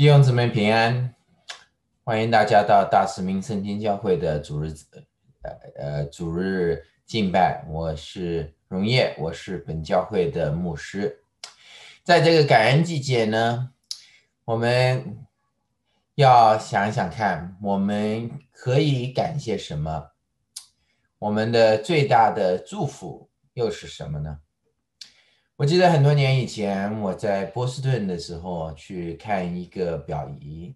弟兄姊妹平安，欢迎大家到大使命圣经教会的主日敬拜。我是荣业，我是本教会的牧师。在这个感恩季节呢，我们要想一想看，我们可以感谢什么？我们的最大的祝福又是什么呢？我记得很多年以前，我在波士顿的时候去看一个表仪，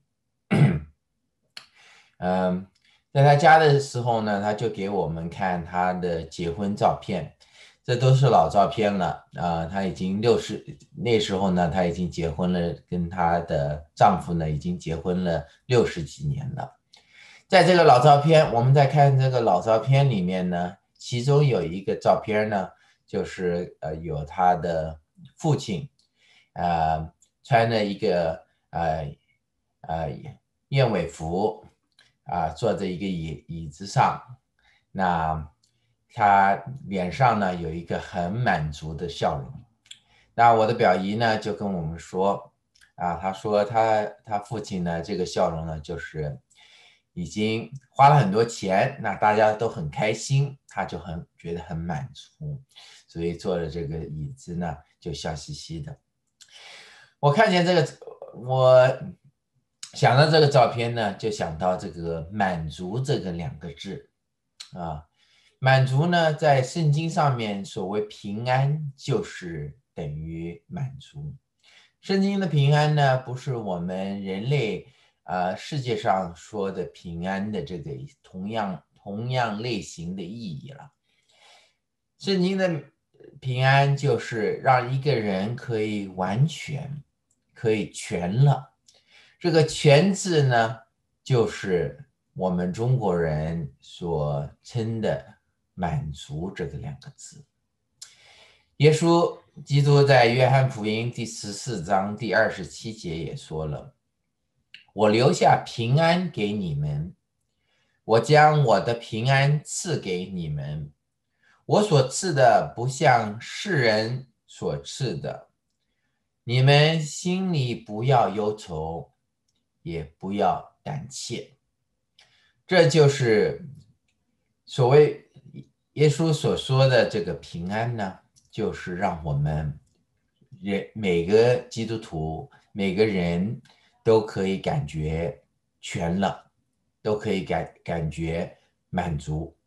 在他家的时候呢，他就给我们看他的结婚照片，这都是老照片了他已经60，那时候呢，他已经结婚了，跟他的丈夫呢已经结婚了60几年了。在这个老照片，我们在看这个老照片里面呢，其中有一个照片呢，就是有他的父亲，穿着一个呃燕尾服坐在一个椅子上，那他脸上呢有一个很满足的笑容。那我的表姨呢就跟我们说他说他父亲呢这个笑容呢就是已经花了很多钱，那大家都很开心，他就觉得很满足，所以坐了这个椅子呢就笑嘻嘻的。我看见这个，我想到这个照片呢，就想到这个满足这个2个字满足呢，在圣经上面所谓平安，就是等于满足。圣经的平安呢，不是我们人类世界上说的平安的这个同样类型的意义了。圣经的平安就是让一个人可以完全，可以全了。这个全字呢，就是我们中国人所称的满足这个2个字。耶稣基督在约翰福音第14章第27节也说了，我留下平安给你们，我将我的平安赐给你们，我所赐的不像世人所赐的，你们心里不要忧愁，也不要胆怯。这就是所谓耶稣所说的这个平安呢，就是让我们每个基督徒每个人都可以感觉全了，都可以感觉满足。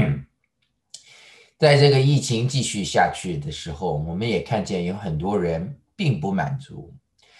在这个疫情继续下去的时候，我们也看见有很多人并不满足，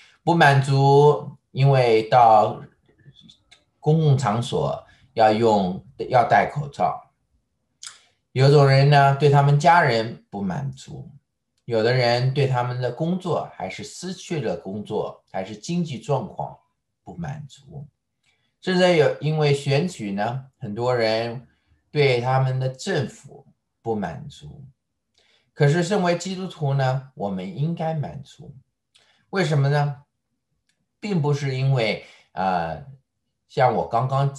因为到公共场所要戴口罩。有种人呢，对他们家人不满足，有的人对他们的工作还是失去了工作，还是经济状况不满足，甚至因为选举呢，很多人对他们的政府不满足。可是身为基督徒呢，我们应该满足。为什么呢？并不是因为像我刚刚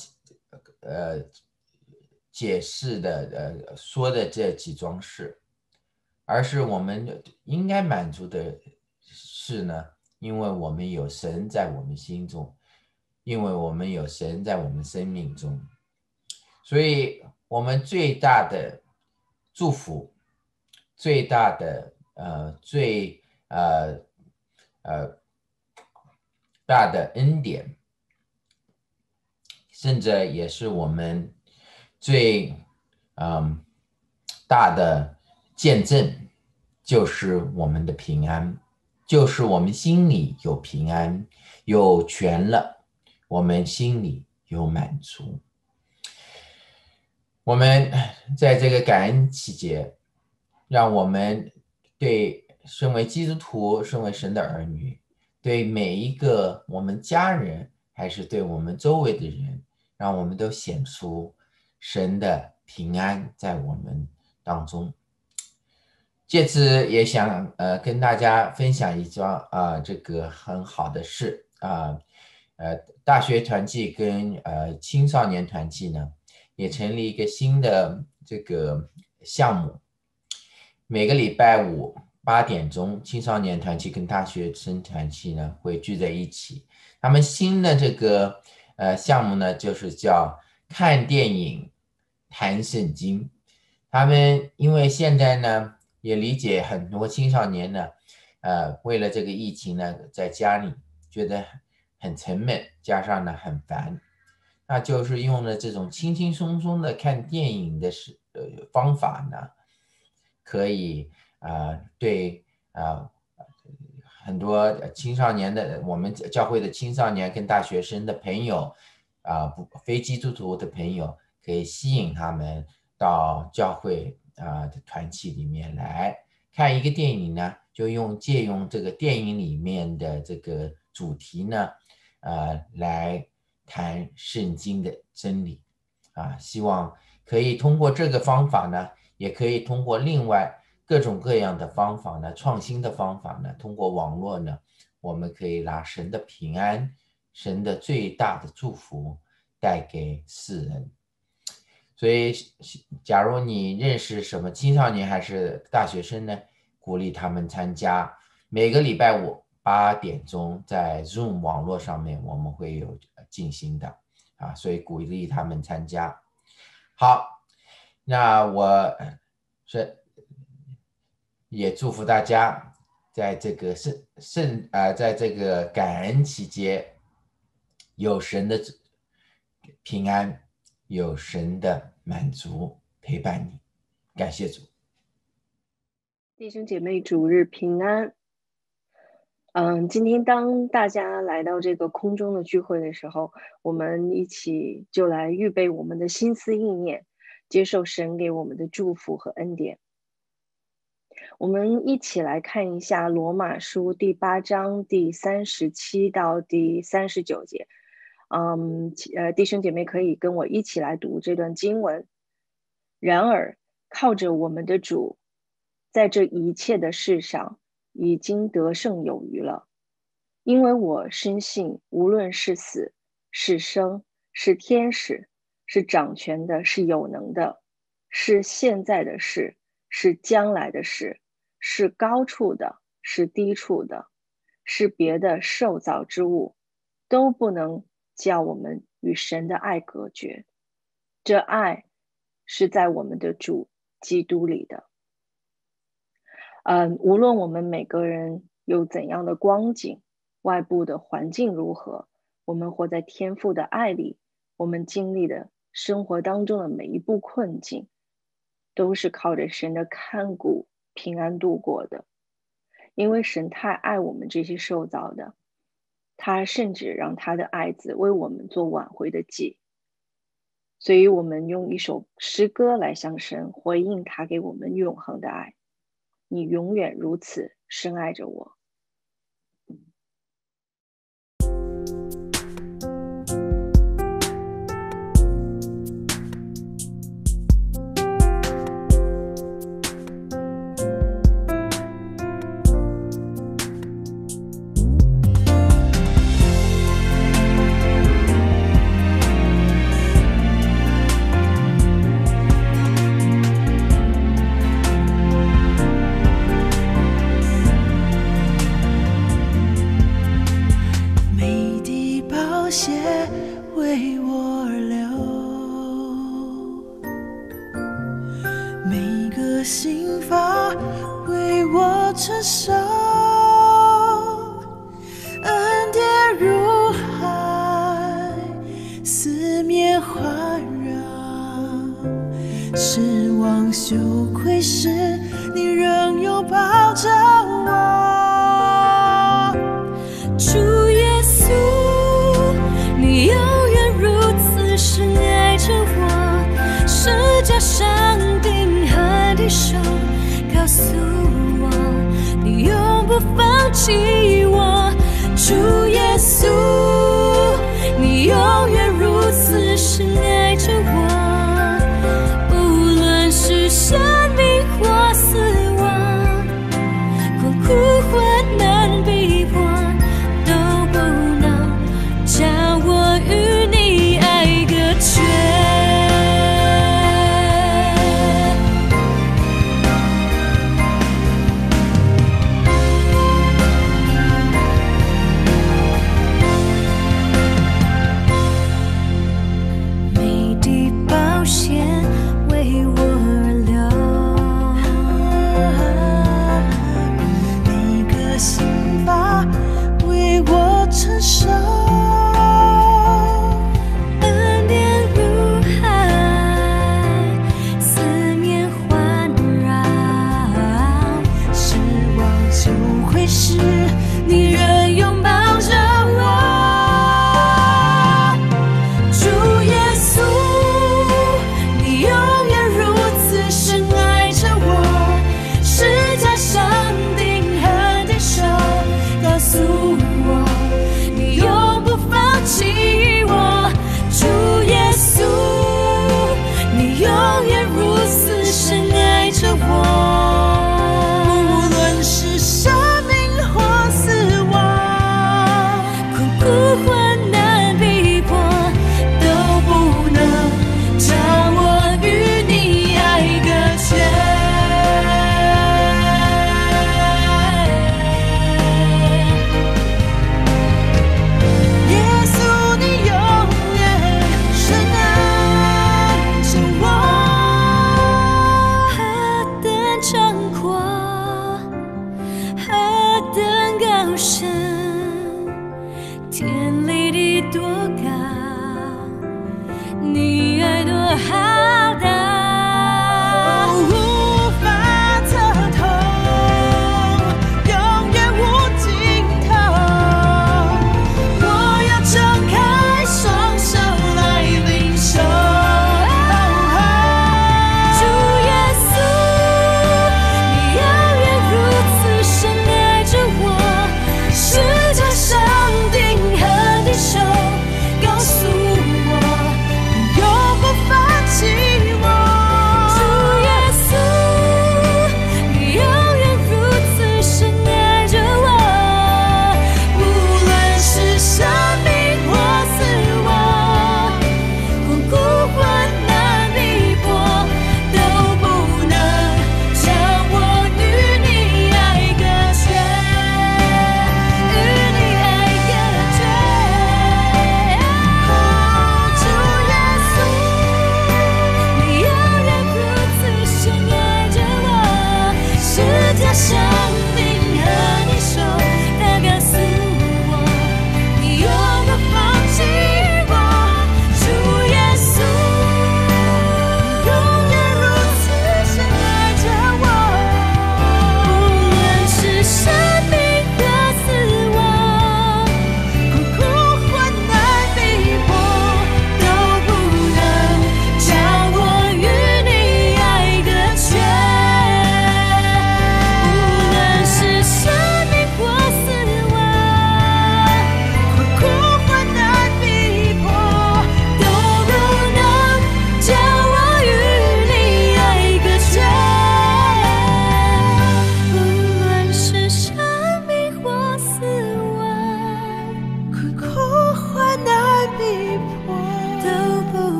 解释的说的这几桩事，而是我们应该满足的是呢，因为我们有神在我们心中，因为我们有神在我们生命中，所以我们最大的祝福，最大的最大的恩典，甚至也是我们最大的见证，就是我们的平安，就是我们心里有平安，有全了，我们心里有满足。我们在这个感恩期间，让我们对身为基督徒、身为神的儿女，对每一个我们家人，还是对我们周围的人，让我们都显出神的平安在我们当中。借此也想跟大家分享一桩这个很好的事大学团契跟青少年团契呢，也成立一个新的这个项目，每个礼拜5 8点钟，青少年团契跟大学生团契呢会聚在一起， 他们新的这个项目呢，就是叫看电影谈圣经。他们因为现在呢也理解很多青少年呢，为了这个疫情呢，在家里觉得很沉闷，加上呢很烦，那就是用了这种轻轻松松的看电影的方法呢，可以对很多青少年的我们教会的青少年跟大学生的朋友非基督徒的朋友，可以吸引他们到教会的团契里面来看一个电影呢，就借用这个电影里面的这个主题呢，来谈圣经的真理希望可以通过这个方法呢，也可以通过另外各种各样的方法呢，创新的方法呢，通过网络呢，我们可以拿神的平安，神的最大的祝福带给世人。所以假如你认识什么青少年还是大学生呢，鼓励他们参加每个礼拜五8点钟在 Zoom 网络上面我们会有进行的所以鼓励他们参加。好，那我也祝福大家在这个在这个感恩期间有神的平安，有神的满足陪伴你。感谢主。 弟兄姐妹主日平安。今天当大家来到这个空中的聚会的时候，我们一起就来预备我们的心思意念，接受神给我们的祝福和恩典。我们一起来看一下罗马书第8章第37到第39节。弟兄姐妹可以跟我一起来读这段经文。然而靠着我们的主，在这一切的事上已经得胜有余了。因为我深信，无论是死是生，是天使，是掌权的，是有能的，是现在的事，是将来的事，是高处的，是低处的，是别的受造之物，都不能叫我们与神的爱隔绝。这爱是在我们的主基督里的。无论我们每个人有怎样的光景，外部的环境如何，我们活在天父的爱里，我们经历的生活当中的每一步困境，都是靠着神的看顾平安度过的。因为神太爱我们这些受造的，他甚至让他的爱子为我们做挽回的祭。所以我们用一首诗歌来向神回应他给我们永恒的爱。你永远如此深爱着我。 为我而流，每个心法为我承受，恩典如海，四面环绕，失望羞愧时，你仍拥抱着我。主耶稣，你永远如此深爱着我，十架上钉痕的手告诉我，你永不放弃我。主耶稣，你永远如此深爱着我，无论是生命或死亡，困苦患难逼迫，都不能将我与你爱隔绝。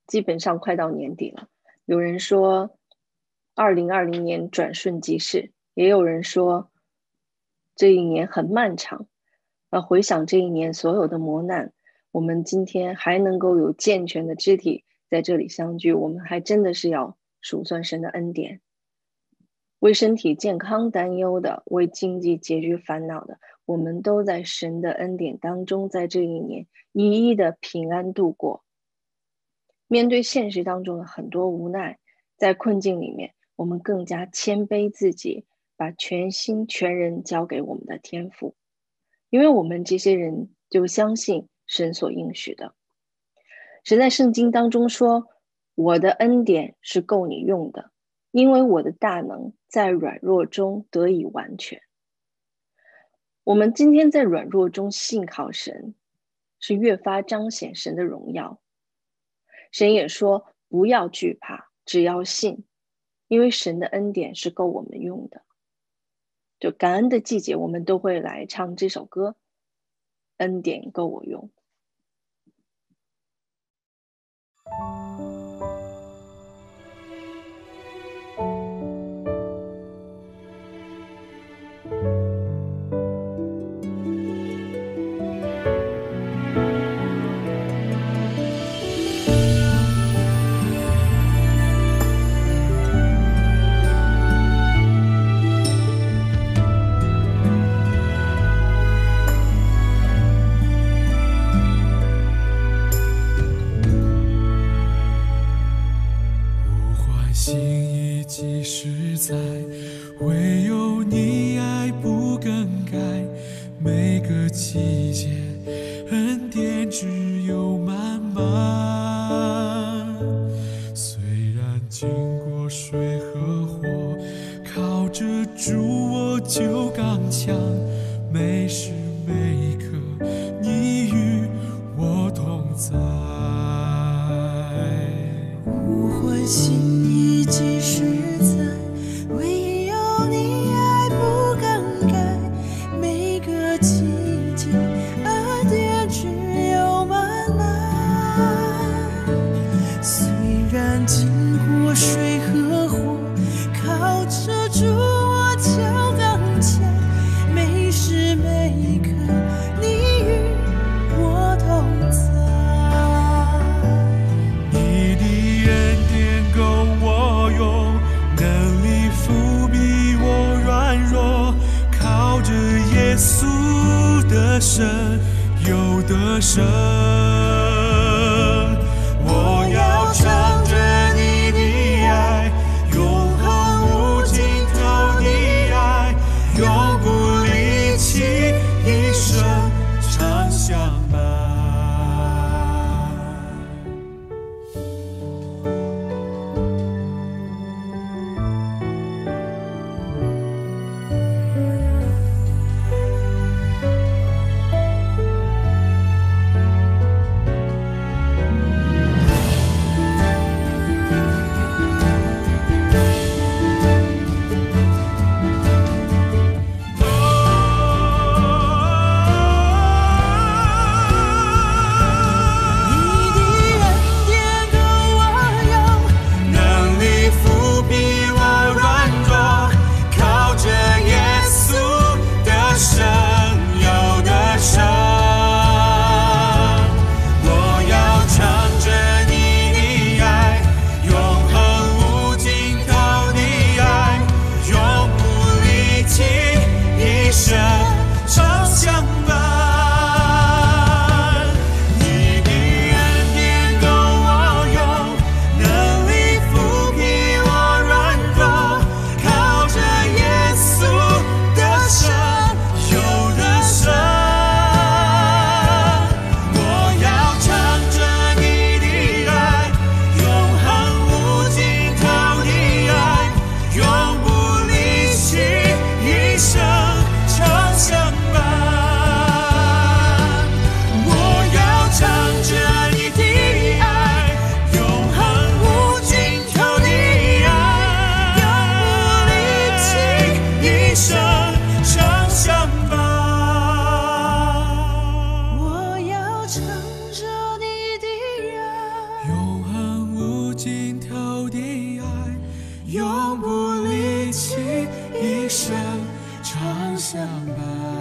基本上快到年底了。有人说2020年转瞬即逝，也有人说这一年很漫长。回想这一年所有的磨难，我们今天还能够有健全的肢体在这里相聚，我们还真的是要数算神的恩典。为身体健康担忧的，为经济拮据烦恼的，我们都在神的恩典当中，在这一年一一的平安度过。面对现实当中的很多无奈，在困境里面，我们更加谦卑自己，把全心全人交给我们的天父，因为我们这些人就相信神所应许的。神在圣经当中说，我的恩典是够你用的，因为我的大能在软弱中得以完全。我们今天在软弱中信靠神，是越发彰显神的荣耀。神也说，不要惧怕，只要信，因为神的恩典是够我们用的。就感恩的季节，我们都会来唱这首歌，恩典够我用。 唯有你爱不更改，每个季节恩典只有满满。虽然经过水和火，靠着主我就刚强，每时每刻你与我同在。 呼唤心意即实在，唯有你爱不更改，每个季节恩典只有满满。虽然经过水和火，靠着主我就刚强，每时每刻你与我同在。 你的恩典够我用，能力覆庇我软弱，靠着耶稣的神有得胜。我要唱着你的爱，永恒无尽头的爱，永不离弃，一生常相伴。 相伴，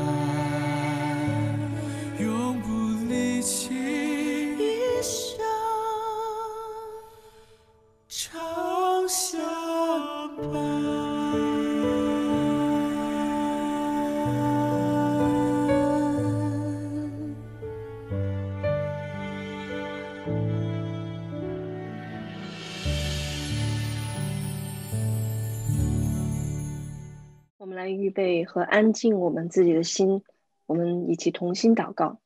永不离弃，一生常相伴。 我们来预备和安静我们自己的心，我们一起同心祷告。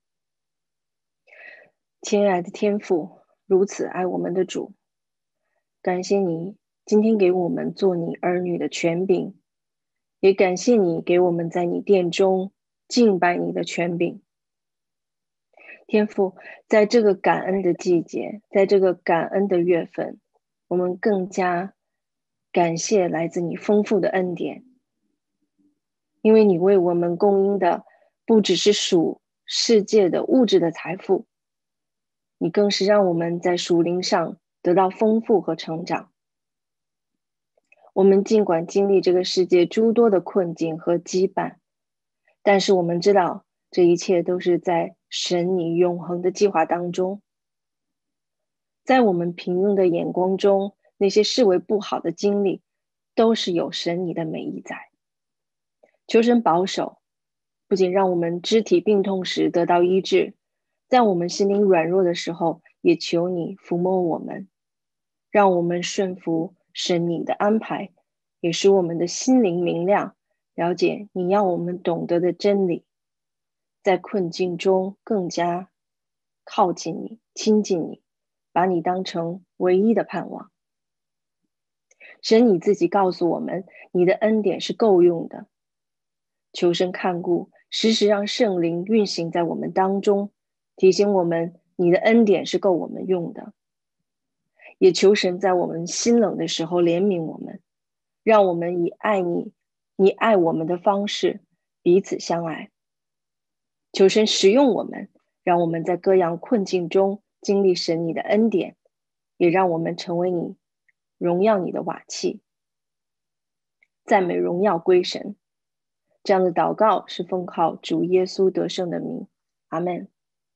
亲爱的天父，如此爱我们的主，感谢你今天给我们做你儿女的权柄，也感谢你给我们在你殿中敬拜你的权柄。天父，在这个感恩的季节，在这个感恩的月份，我们更加感谢来自你丰富的恩典，因为你为我们供应的不只是属世界的物质的财富，你更是让我们在属灵上得到丰富和成长。我们尽管经历这个世界诸多的困境和羁绊，但是我们知道这一切都是在神你永恒的计划当中。在我们平庸的眼光中，那些视为不好的经历都是有神你的美意在。求神保守，不仅让我们肢体病痛时得到医治，在我们心灵软弱的时候，也求你抚摸我们，让我们顺服神你的安排，也使我们的心灵明亮，了解你要我们懂得的真理，在困境中更加靠近你，亲近你，把你当成唯一的盼望。神你自己告诉我们，你的恩典是够用的。求神看顾，时时让圣灵运行在我们当中，提醒我们你的恩典是够我们用的。也求神在我们心冷的时候怜悯我们，让我们以爱你爱我们的方式彼此相爱。求神使用我们，让我们在各样困境中经历神你的恩典，也让我们成为你荣耀你的瓦器。赞美荣耀归神。这样的祷告是奉靠主耶稣得胜的名，阿们。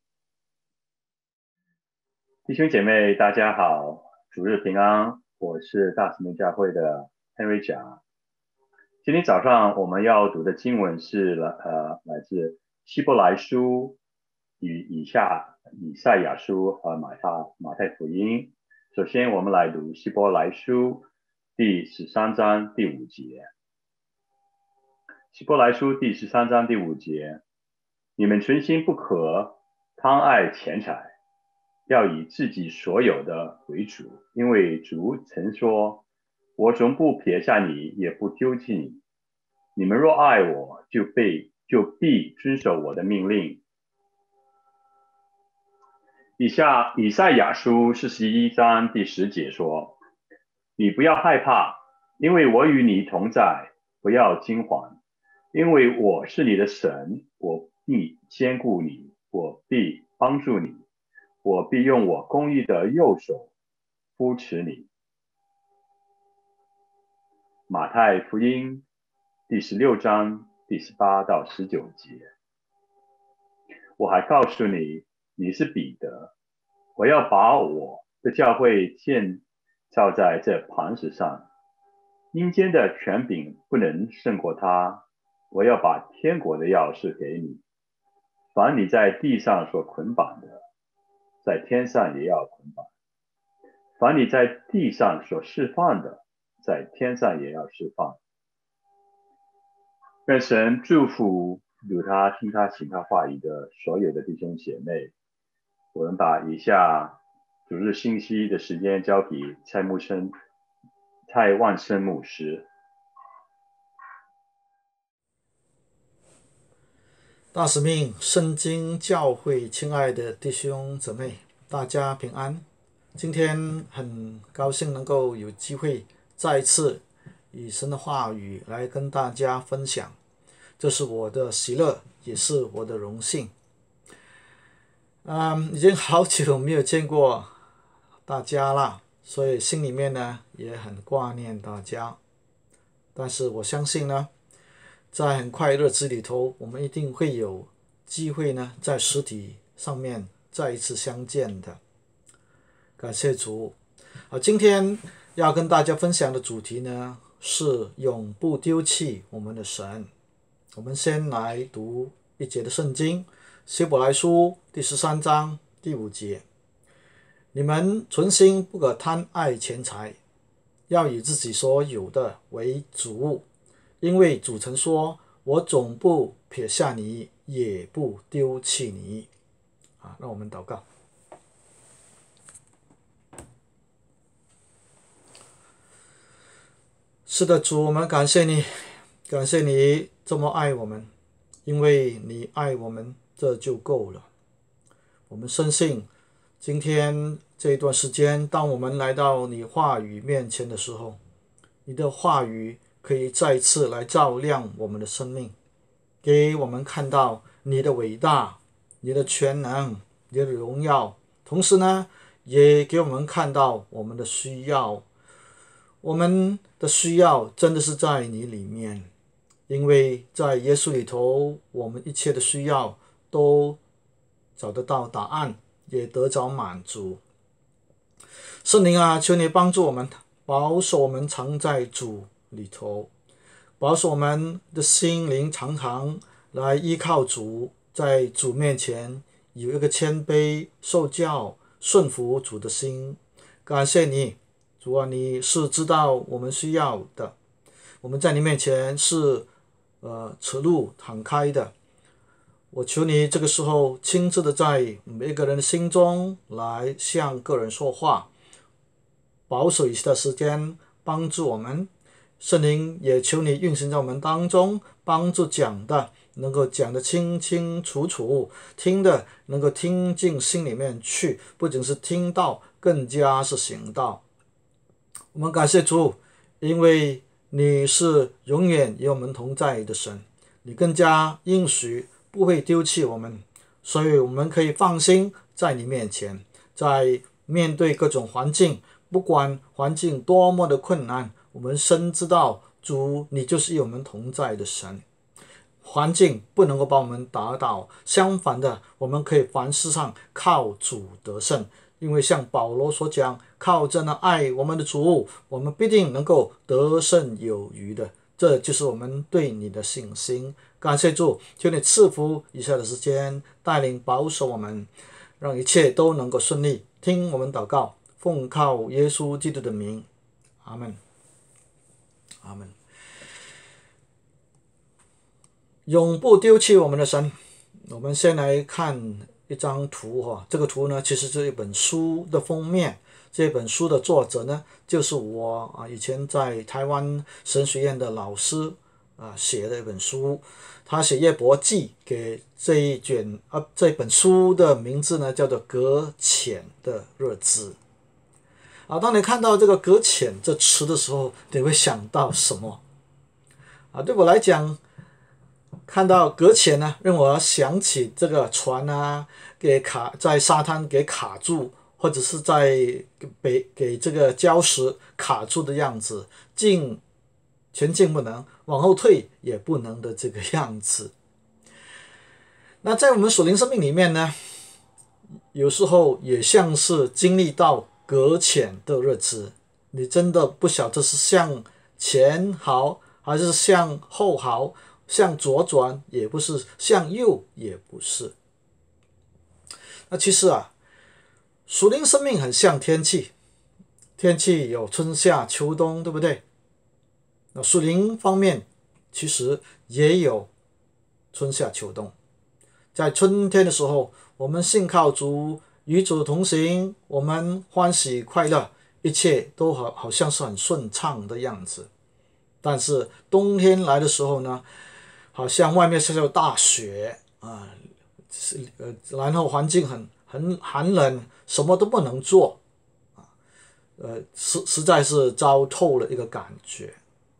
弟兄姐妹大家好，主日平安，我是大使命教会的 Henry 甲。今天早上我们要读的经文是来自希伯来书与以赛亚书和马太福音。首先我们来读希伯来书第13章第5节。希伯来书第13章第5节，你们存心不可贪爱钱财，要以自己所有的为主，因为主曾说，我总不撇下你，也不丢弃你。你们若爱我，就必遵守我的命令。以赛亚书41章第10节说，你不要害怕，因为我与你同在，不要惊惶，因为我是你的神，我必坚固你，我必帮助你，我必用我公义的右手扶持你。马太福音第16章第18到19节，我还告诉你，你是彼得，我要把我的教会建造在这磐石上，阴间的权柄不能胜过他。我要把天国的钥匙给你，凡你在地上所捆绑的，在天上也要捆绑；凡你在地上所释放的，在天上也要释放。愿神祝福有他听他行他话语的所有的弟兄姐妹。我们把以下主日信息的时间交给蔡万生牧师。 大使命圣经教会，亲爱的弟兄姊妹，大家平安。今天很高兴能够有机会再次以神的话语来跟大家分享，这是我的喜乐，也是我的荣幸。已经好久没有见过大家了，所以心里面呢也很挂念大家。但是我相信呢， 在很快日子里头，我们一定会有机会呢，在实体上面再一次相见的。感谢主。今天要跟大家分享的主题呢，是永不丢弃我们的神。我们先来读一节的圣经，希伯来书第13章第5节。你们存心不可贪爱钱财，要以自己所有的为主物，因为主曾说，我总不撇下你，也不丢弃你。让我们祷告。是的，主，我们感谢你，感谢你这么爱我们，因为你爱我们，这就够了。我们深信今天这一段时间，当我们来到你话语面前的时候，你的话语可以再次来照亮我们的生命，给我们看到你的伟大，你的全能，你的荣耀，同时呢，也给我们看到我们的需要。我们的需要真的是在你里面，因为在耶稣里头，我们一切的需要都找得到答案，也得着满足。圣灵啊，求你帮助我们，保守我们常在主里头，保守我们的心灵常常来依靠主，在主面前有一个谦卑受教顺服主的心。感谢你，主啊，你是知道我们需要的，我们在你面前是赤露敞开的。我求你这个时候亲自的在每一个人的心中来向个人说话，保守一些的时间，帮助我们。圣灵也求你运行在我们当中，帮助讲的能够讲得清清楚楚，听的能够听进心里面去，不仅是听到，更加是行道。我们感谢主，因为你是永远与我们同在的神，你更加应许不会丢弃我们，所以我们可以放心在你面前，在面对各种环境，不管环境多么的困难，我们深知道主你就是与我们同在的神，环境不能够把我们打倒，相反的，我们可以凡事上靠主得胜。因为像保罗所讲，靠着那爱我们的主，我们必定能够得胜有余的，这就是我们对你的信心。感谢主，求你赐福以下的时间，带领保守我们，让一切都能够顺利。听我们祷告，奉靠耶稣基督的名，阿们，阿们。永不丢弃我们的神。我们先来看一张图这个图呢，其实是一本书的封面。这本书的作者呢，就是我以前在台湾神学院的老师写的一本书。他写约伯记给这本书的名字呢，叫做搁浅的日子。当你看到这个搁浅这词的时候，你会想到什么？对我来讲，看到搁浅呢，让我想起这个船在沙滩给卡住，或者是在给这个礁石卡住的样子，前进不能，往后退也不能的这个样子。那在我们属灵生命里面呢，有时候也像是经历到搁浅的日子，你真的不晓得是向前好还是向后好，向左转也不是，向右也不是。那其实属灵生命很像天气，天气有春夏秋冬，对不对？那属灵方面其实也有春夏秋冬。在春天的时候，我们信靠主，与主同行，我们欢喜快乐，一切都好像是很顺畅的样子。但是冬天来的时候呢，好像外面下大雪然后环境很寒冷，什么都不能做实在是糟透了一个感觉。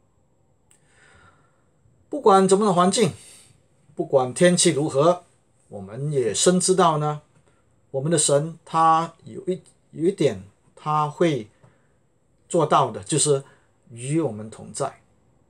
不管怎么样的环境，不管天气如何，我们也深知道呢，我们的神他有一点他会做到的，就是与我们同在。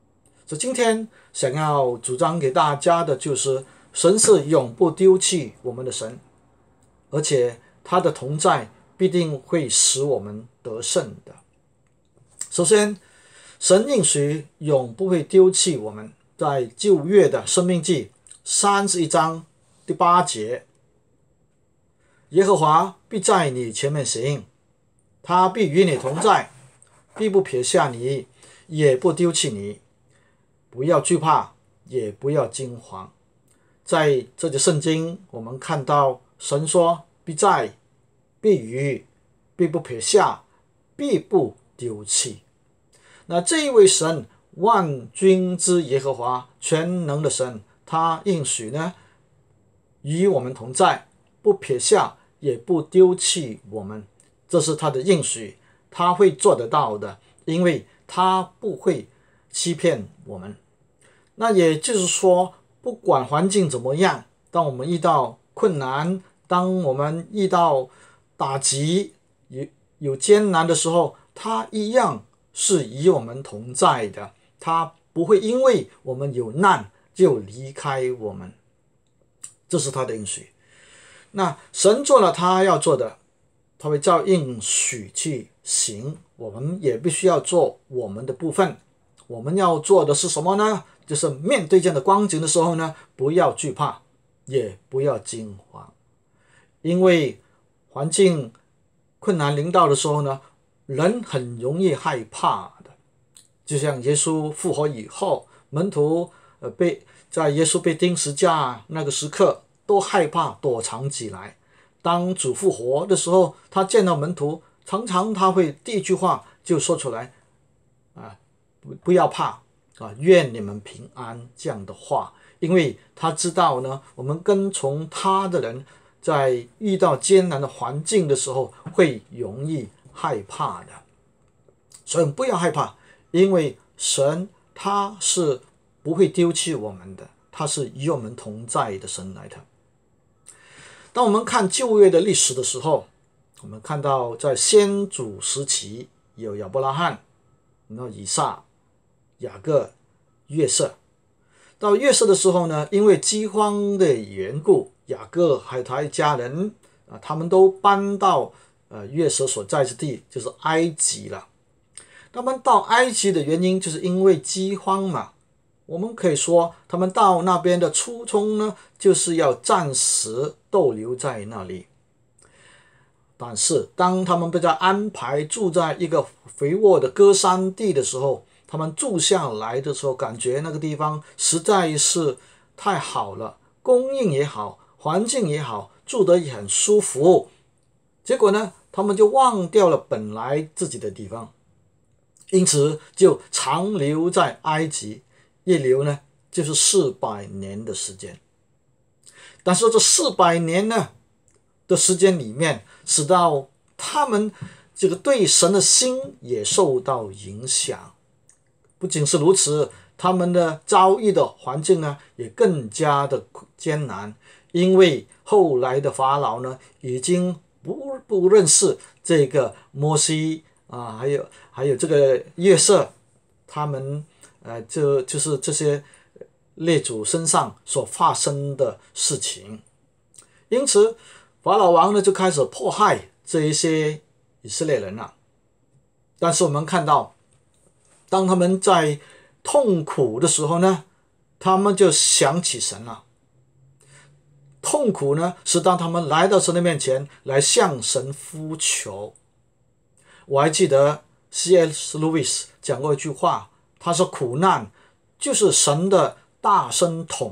所以今天想要主张给大家的就是，神是永不丢弃我们的神，而且他的同在必定会使我们得胜的。首先，神应许永不会丢弃我们，在旧约的申命记31章第8节，耶和华必在你前面行，他必与你同在，必不撇下你，也不丢弃你。不要惧怕，也不要惊慌。在这节圣经，我们看到神说必在，必与，必不撇下，必不丢弃。那这一位神，万军之耶和华，全能的神，他应许呢，与我们同在，不撇下，也不丢弃我们。这是他的应许，他会做得到的，因为他不会欺骗我们。那也就是说，不管环境怎么样，当我们遇到困难，当我们遇到打击，有艰难的时候，他一样是与我们同在的，他不会因为我们有难就离开我们。这是他的应许。那神做了他要做的，他会照应许去行，我们也必须要做我们的部分。我们要做的是什么呢？就是面对这样的光景的时候呢，不要惧怕，也不要惊慌。因为环境困难临到的时候呢，人很容易害怕的。就像耶稣复活以后，门徒在耶稣被钉十字架那个时刻都害怕躲藏起来。当主复活的时候，他见到门徒，常常他会第一句话就说出来不要怕愿你们平安，这样的话。因为他知道呢，我们跟从他的人在遇到艰难的环境的时候会容易害怕的。所以不要害怕，因为神他是不会丢弃我们的，他是与我们同在的神来的。当我们看旧约的历史的时候，我们看到在先祖时期有亚伯拉罕，然后以撒、雅各、约瑟。到约瑟的时候呢，因为饥荒的缘故，雅各还有他一家人他们都搬到约瑟所在之地，就是埃及了。他们到埃及的原因就是因为饥荒嘛。我们可以说他们到那边的初衷呢，就是要暂时逗留在那里。但是当他们被安排住在一个肥沃的歌珊地的时候，他们住下来的时候，感觉那个地方实在是太好了，供应也好，环境也好，住得也很舒服。结果呢，他们就忘掉了本来自己的地方，因此就长留在埃及，一留呢就是400年的时间。但是这400年呢的时间里面，使到他们这个对神的心也受到影响。不仅是如此，他们的遭遇的环境呢也更加的艰难，因为后来的法老呢已经不认识这个摩西还有这个约瑟，他们就是这些列祖身上所发生的事情。因此法老王呢就开始迫害这一些以色列人了。但是我们看到，当他们在痛苦的时候呢，他们就想起神了。痛苦呢是当他们来到神的面前来向神呼求。我还记得 C.S. Lewis 讲过一句话，他说苦难就是神的大声筒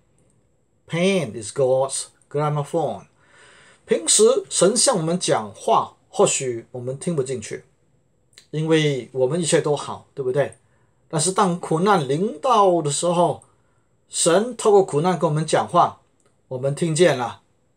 Pain is God's gramophone。 平时神向我们讲话，或许我们听不进去，因为我们一切都好，对不对？但是当苦难临到的时候，神透过苦难跟我们讲话，我们听见了。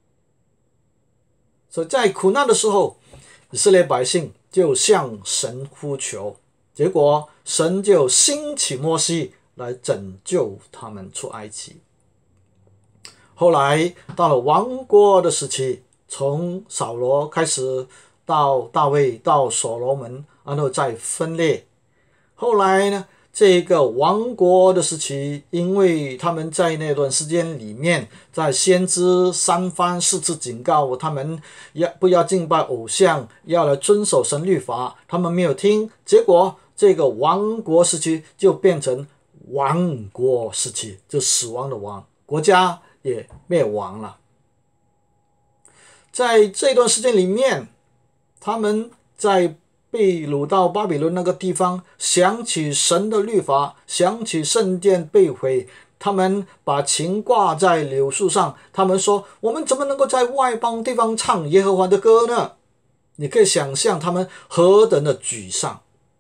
所以在苦难的时候，以色列百姓就向神呼求，结果神就兴起摩西来拯救他们出埃及。后来到了亡国的时期，从扫罗开始到大卫到所罗门，然后再分裂。后来呢， 这个亡国的时期，因为他们在那段时间里面，在先知三番四次警告他们不要敬拜偶像，要来遵守神律法，他们没有听，结果这个亡国时期就变成亡国时期，就死亡的亡，国家也灭亡了。在这段时间里面，他们在被掳到巴比伦那个地方，想起神的律法，想起圣殿被毁，他们把琴挂在柳树上，他们说，我们怎么能够在外邦地方唱耶和华的歌呢？你可以想象他们何等的沮丧。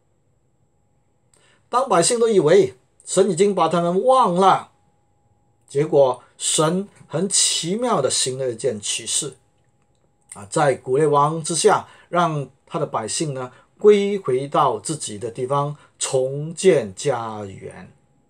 当百姓都以为神已经把他们忘了，结果神很奇妙的行了一件奇事，在古列王之下，让他的百姓呢归回到自己的地方，重建家园。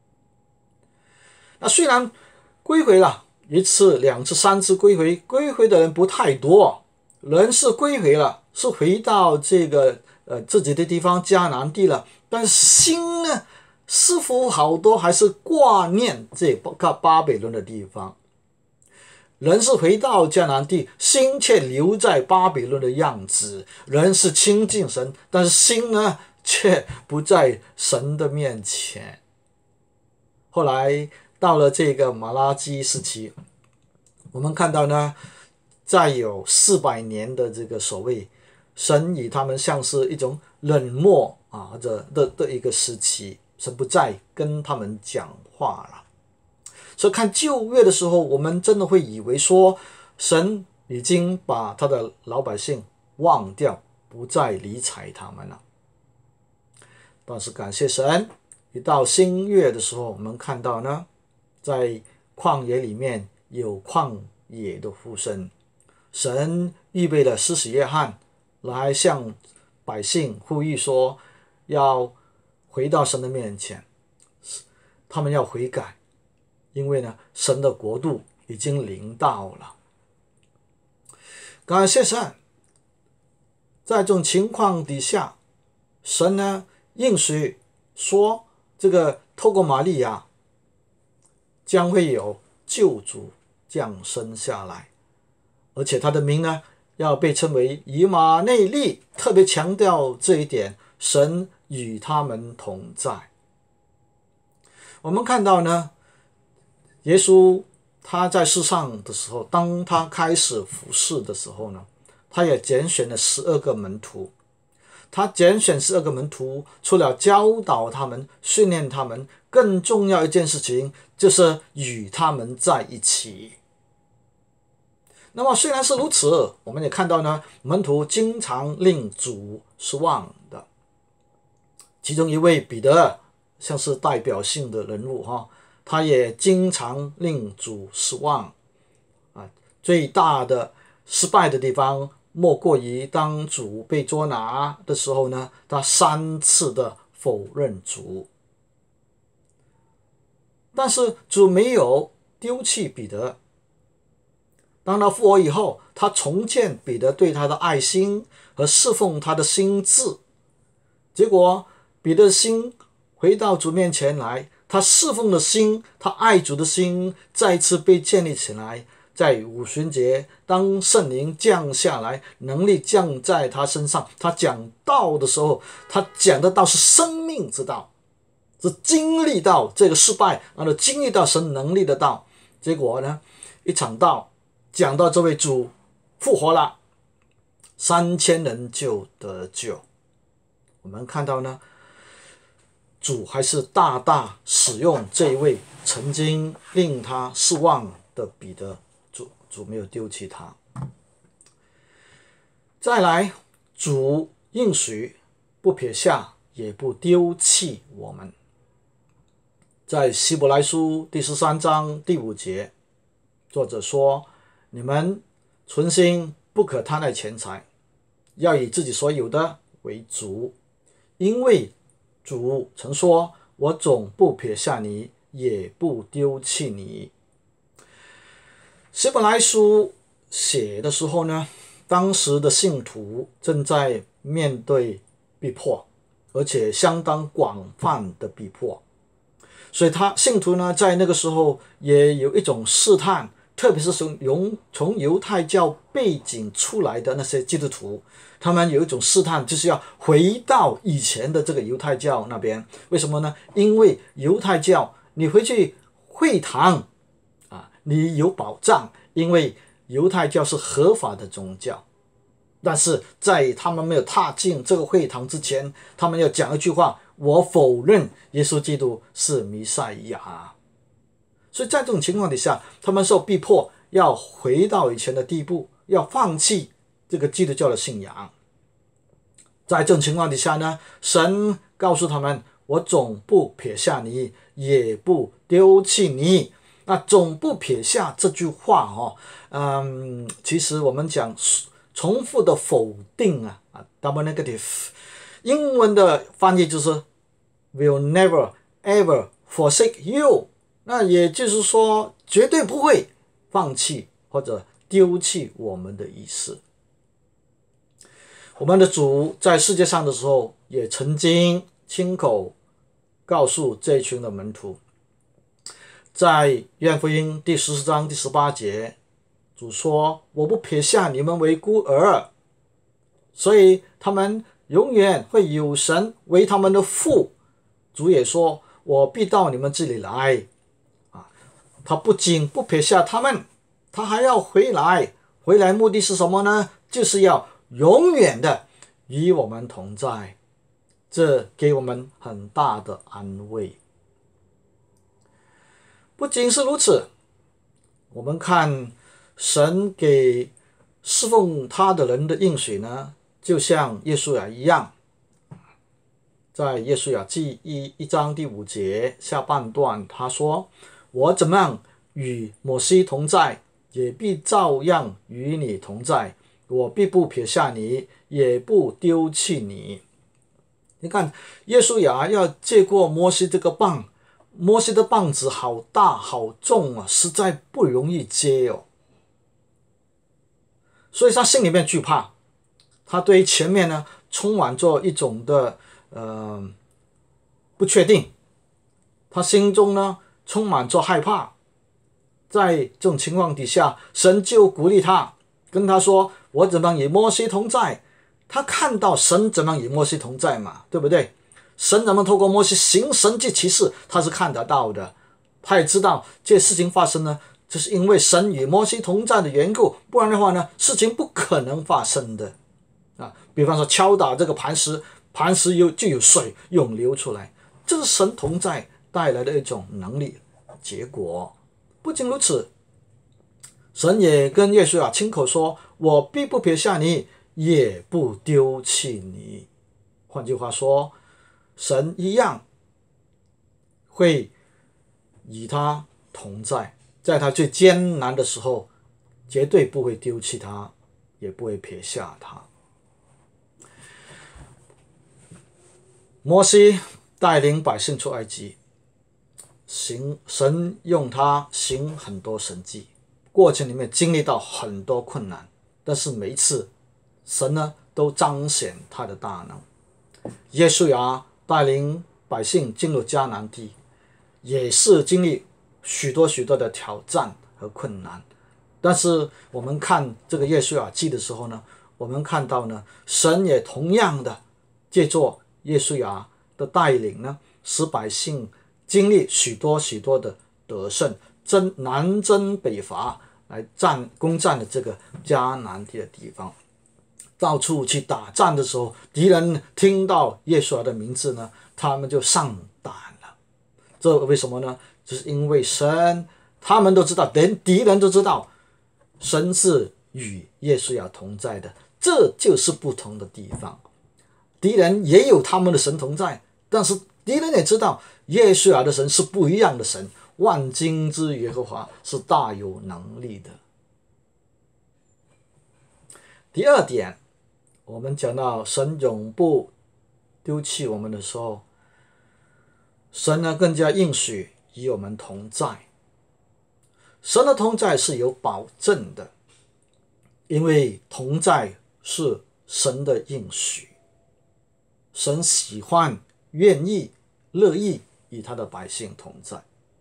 那虽然归回了一次、两次、三次归回的人不太多，人是归回了，是回到这个自己的地方迦南地了，但是心呢，似乎好多还是挂念这个巴比伦的地方。人是回到迦南地，心却留在巴比伦的样子。人是亲近神，但是心呢，却不在神的面前。后来到了这个马拉基时期，我们看到呢，再有400年的这个所谓神以他们像是一种冷漠的一个时期，神不再跟他们讲话了。所以看旧约的时候，我们真的会以为说神已经把他的老百姓忘掉，不再理睬他们了。但是感谢神，一到新约的时候，我们看到呢，在旷野里面有旷野的呼声，神预备了施洗约翰来向百姓呼吁说，要回到神的面前，他们要悔改，因为呢，神的国度已经临到了。感谢神，在这种情况底下，神呢应许说，这个透过玛利亚将会有救主降生下来，而且他的名呢要被称为以马内利，特别强调这一点，神与他们同在。我们看到呢，耶稣他在世上的时候，当他开始服事的时候呢，他也拣选了12个门徒。他拣选12个门徒，除了教导他们、训练他们，更重要一件事情就是与他们在一起。那么虽然是如此，我们也看到呢，门徒经常令主失望的。其中一位彼得像是代表性的人物他也经常令主失望最大的失败的地方莫过于当主被捉拿的时候呢，他3次的否认主。但是主没有丢弃彼得，当他复活以后，他重建彼得对他的爱心和侍奉他的心志。结果彼得的心回到主面前来，他侍奉的心，他爱主的心再次被建立起来。在五旬节，当圣灵降下来，能力降在他身上，他讲道的时候，他讲的道是生命之道，是经历到这个失败，然后经历到神能力的道。结果呢，一场道讲到这位主复活了，3000人就得救。我们看到呢，主还是大大使用这一位曾经令他失望的彼得，主没有丢弃他。再来，主应许不撇下也不丢弃我们。在希伯来书第13章第5节，作者说，你们存心不可贪爱钱财，要以自己所有的为主，因为主曾说，我总不撇下你，也不丢弃你。希伯来书写的时候呢，当时的信徒正在面对逼迫， 而且相当广泛的逼迫。所以信徒呢，在那个时候也有一种试探，特别是从犹太教背景出来的那些基督徒，他们有一种试探，就是要回到以前的这个犹太教那边。为什么呢？因为犹太教你回去会堂你有保障，因为犹太教是合法的宗教。但是在他们没有踏进这个会堂之前，他们要讲一句话：我否认耶稣基督是弥赛亚。所以在这种情况底下，他们受逼迫要回到以前的地步，要放弃这个基督教的信仰。在这种情况底下呢，神告诉他们：我总不撇下你，也不丢弃你。那总不撇下这句话其实我们讲重复的否定double negative， 英文的翻译就是 will never ever forsake you， 那也就是说绝对不会放弃或者丢弃我们的意思。我们的主在世界上的时候也曾经亲口告诉这群的门徒，在约翰福音第14章第18节，主说：我不撇下你们为孤儿。所以他们永远会有神为他们的父。主也说：我必到你们这里来。他不仅不撇下他们，他还要回来。回来目的是什么呢？就是要永远的与我们同在。这给我们很大的安慰。不仅是如此，我们看神给侍奉他的人的应许呢，就像耶稣亚一样。在耶稣亚记1章第5节下半段，他说：我怎么样与摩西同在，也必照样与你同在，我必不撇下你，也不丢弃你。你看耶稣亚要接过摩西这个棒，摩西的棒子好大好重实在不容易接所以他心里面惧怕，他对前面呢充满着一种的不确定，他心中呢充满着害怕。在这种情况底下，神就鼓励他，跟他说：我怎么与摩西同在。他看到神怎么与摩西同在嘛，对不对？神怎么透过摩西行神迹奇事，他是看得到的。他也知道这些事情发生呢，就是因为神与摩西同在的缘故，不然的话呢，事情不可能发生的比方说敲打这个磐石，磐石就有水涌流出来，这是神同在带来的一种能力结果。不仅如此，神也跟耶稣亲口说：我必不撇下你，也不丢弃你。换句话说，神一样会与他同在，在他最艰难的时候，绝对不会丢弃他，也不会撇下他。摩西带领百姓出埃及，神用他行很多神迹，过程里面经历到很多困难，但是每一次神呢都彰显他的大能。耶稣亚带领百姓进入迦南地，也是经历许多的挑战和困难。但是我们看这个耶稣亚记的时候呢，我们看到呢，神也同样的借着耶稣亚的带领呢，使百姓经历许多的得胜，南征北伐，来攻占了这个迦南地的地方。到处去打仗的时候，敌人听到耶稣的名字呢，他们就上胆了。这为什么呢？就是因为神，他们都知道，连敌人都知道，神是与耶稣亚同在的，这就是不同的地方。敌人也有他们的神同在，但是敌人也知道耶稣亚的神是不一样的神，万军之耶和华是大有能力的。第二点，我们讲到神永不丢弃我们的时候，神呢更加应许与我们同在。神的同在是有保证的，因为同在是神的应许。 神喜欢、愿意、乐意与他的百姓同在。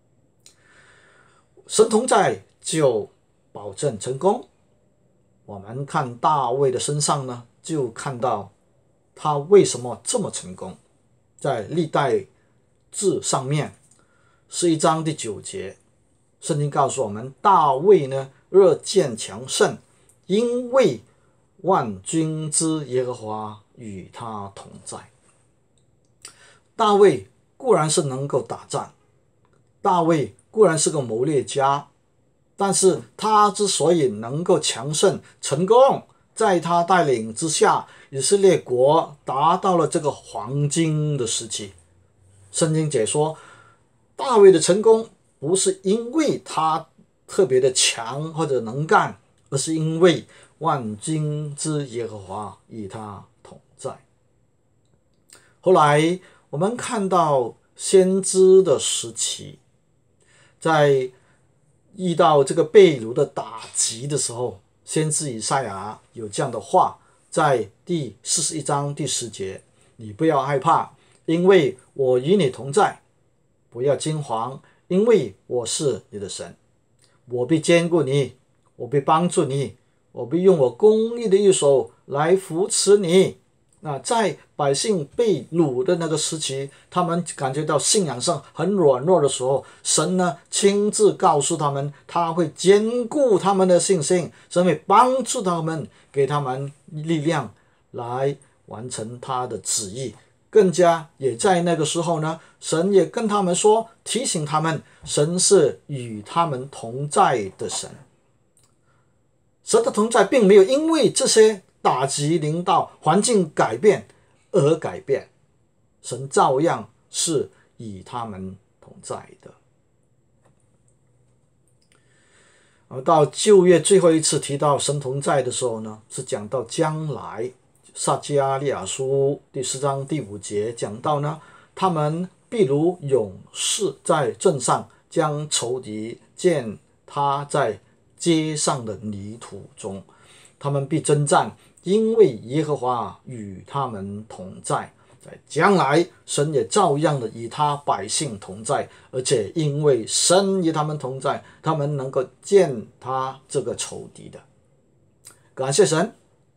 神同在就保证成功。我们看大卫的身上呢，就看到他为什么这么成功。在历代志上面11章第9节，圣经告诉我们，大卫呢日渐强盛，因为万军之耶和华与他同在。大卫固然是能够打仗，大卫固然是个谋略家，但是他之所以能够强盛成功，在他带领之下，以色列国达到了这个黄金的时期。圣经解说，大卫的成功不是因为他特别的强或者能干，而是因为万军之耶和华与他同在。后来我们看到先知的时期，在遇到这个被掳的打击的时候，先知以赛亚有这样的话，在第41章第10节，你不要害怕，因为我与你同在，不要惊惶，因为我是你的神，我必坚固你，我必帮助你，我必用我公义的右手来扶持你。那在百姓被掳的那个时期，他们感觉到信仰上很软弱的时候，神呢亲自告诉他们，他会坚固他们的信心，神会帮助他们，给他们力量来完成他的旨意。更加也在那个时候呢，神也跟他们说，提醒他们，神是与他们同在的神。神的同在并没有因为这些打击临到、环境改变而改变，神照样是与他们同在的。而到旧约最后一次提到神同在的时候呢，是讲到将来。撒迦利亚书第10章第5节讲到呢，他们必如勇士在阵上，将仇敌践踏在街上的泥土中，他们必征战，因为耶和华与他们同在。在将来，神也照样的与他百姓同在，而且因为神与他们同在，他们能够践踏这个仇敌的。感谢神。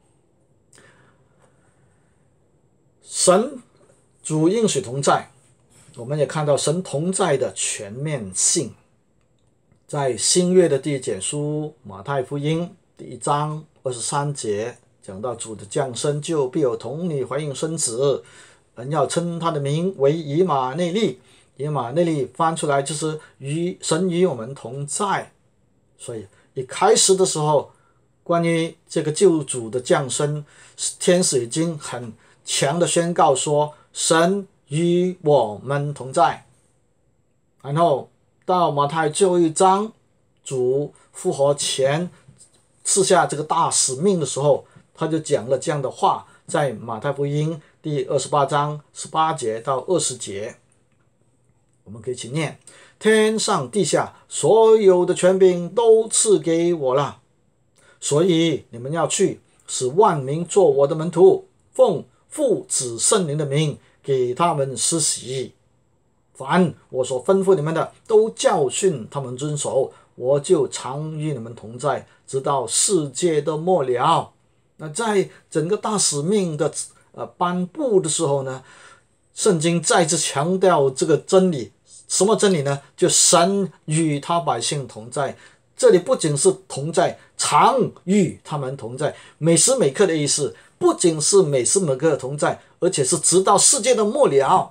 神主应许同在，我们也看到神同在的全面性。在新约的第一卷书马太福音第1章23节讲到，主的降生就必有童女怀孕生子，人要称他的名为以马内利。以马内利翻出来就是神与我们同在。所以一开始的时候，关于这个救主的降生，天使已经很强的宣告说，神与我们同在。然后到马太最后一章，主复活前赐下这个大使命的时候，他就讲了这样的话，在马太福音第28章18节到20节，我们可以一起念：天上地下所有的权柄都赐给我了，所以你们要去，使万民做我的门徒，奉父子圣灵的名给他们施洗，凡我所吩咐你们的，都教训他们遵守，我就常与你们同在，直到世界的末了。那在整个大使命的颁布的时候呢，圣经再次强调这个真理。什么真理呢？就神与他百姓同在。这里不仅是同在，常与他们同在，每时每刻的意思，不仅是每时每刻的同在，而且是直到世界的末了。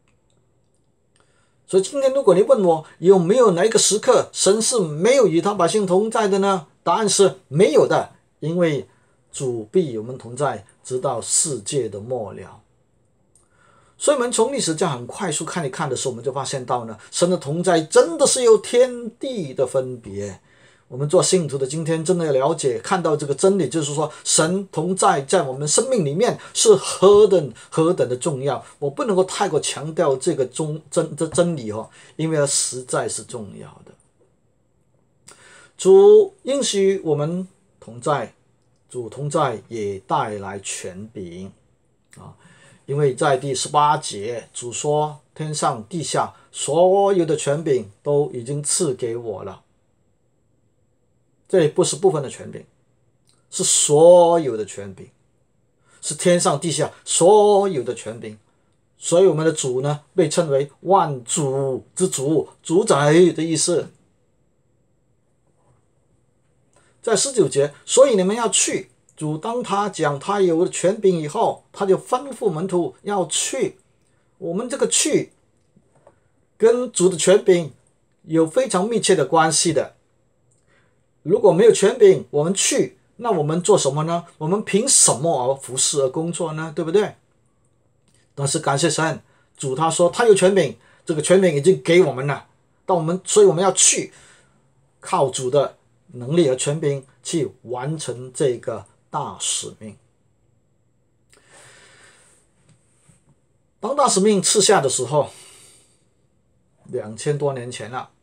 所以今天如果你问我有没有哪一个时刻神是没有与他百姓同在的呢？答案是没有的，因为主必与我们同在，直到世界的末了。所以我们从历史这样很快速看一看的时候，我们就发现到呢，神的同在真的是有天地的分别。我们做信徒的今天真的要了解看到这个真理，就是说神同在在我们生命里面是何等的重要。我不能够太过强调这个真理因为它实在是重要的。主应许我们同在，主同在也带来权柄因为在第18节，主说天上地下所有的权柄都已经赐给我了。这里不是部分的权柄，是所有的权柄，是天上地下所有的权柄。所以我们的主呢，被称为万主之主，主宰的意思。在19节，所以你们要去。主当他讲他有权柄以后，他就吩咐门徒要去。我们这个去跟主的权柄有非常密切的关系的。如果没有权柄，我们去，那我们做什么呢？我们凭什么而服侍而工作呢？对不对？但是感谢神，主他说他有权柄，这个权柄已经给我们了，所以我们要去，靠主的能力和权柄去完成这个大使命。当大使命赐下的时候，2000多年前了。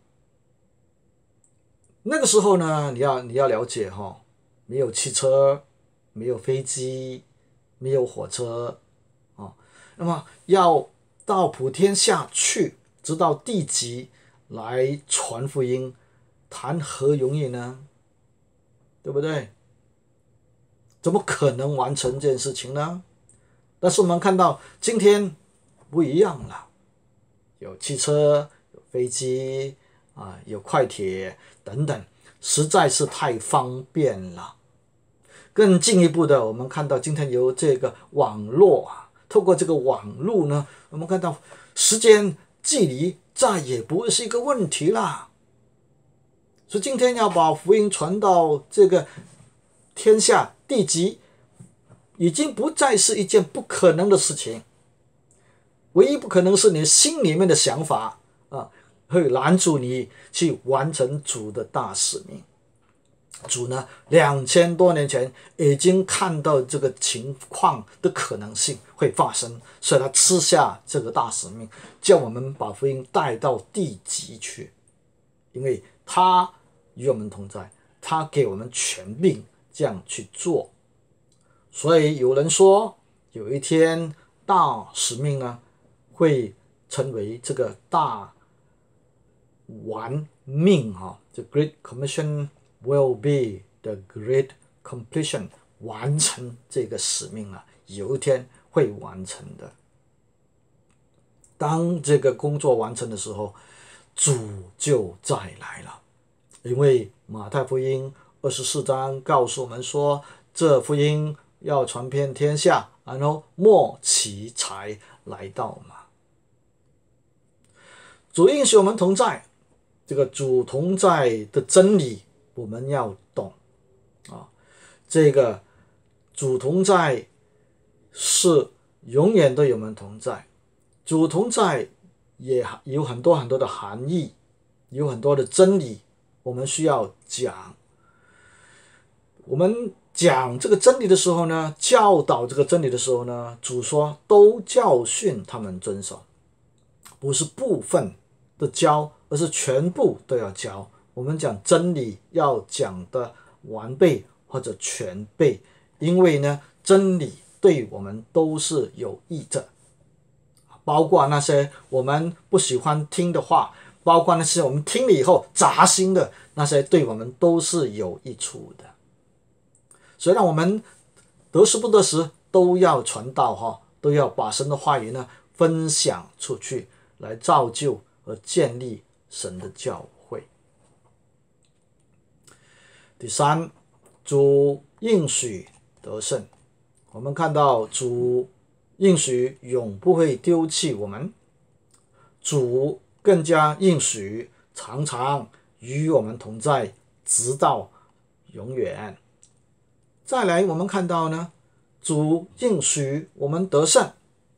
那个时候呢，你要了解没有汽车，没有飞机，没有火车那么要到普天下去，直到地极来传福音，谈何容易呢？对不对？怎么可能完成这件事情呢？但是我们看到今天不一样了，有汽车，有飞机有快铁等等，实在是太方便了。更进一步的，我们看到今天有这个网络透过这个网络呢，我们看到时间距离再也不是一个问题啦。所以今天要把福音传到这个天下地极，已经不再是一件不可能的事情。唯一不可能是你心里面的想法会拦阻你去完成主的大使命。主呢，2000多年前已经看到这个情况的可能性会发生，所以他赐下这个大使命，叫我们把福音带到地极去。因为他与我们同在，他给我们权柄这样去做。所以有人说，有一天大使命呢，会成为这个大完命The Great Commission will be the great completion， 完成这个使命了，有一天会完成的。当这个工作完成的时候，主就再来了。因为马太福音24章告诉我们说，这福音要传遍天下，然后末期才来到嘛。主应许我们同在，这个主同在的真理我们要懂这个主同在是永远都有我们同在。主同在也有很多很多的含义，有很多的真理我们需要讲。我们讲这个真理的时候呢，教导这个真理的时候呢，主说都教训他们遵守，不是部分的教，而是全部都要教。我们讲真理要讲的完备或者全备，因为呢，真理对我们都是有益的，包括那些我们不喜欢听的话，包括那些我们听了以后扎心的，那些对我们都是有益处的。所以让我们得时不得时都要传道都要把神的话语呢分享出去，来造就和建立神的教会。第三，主应许得胜。我们看到主应许永不会丢弃我们，主更加应许常常与我们同在，直到永远。再来我们看到呢，主应许我们得胜。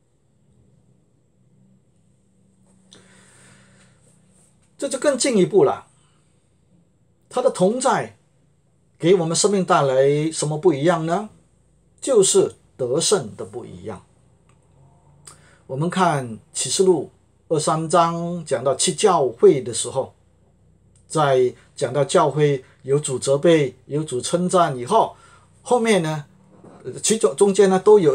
这就更进一步了，他的同在给我们生命带来什么不一样呢？就是得胜的不一样。我们看启示录23章讲到7教会的时候，在讲到教会有主责备有主称赞以后，后面呢中间呢都有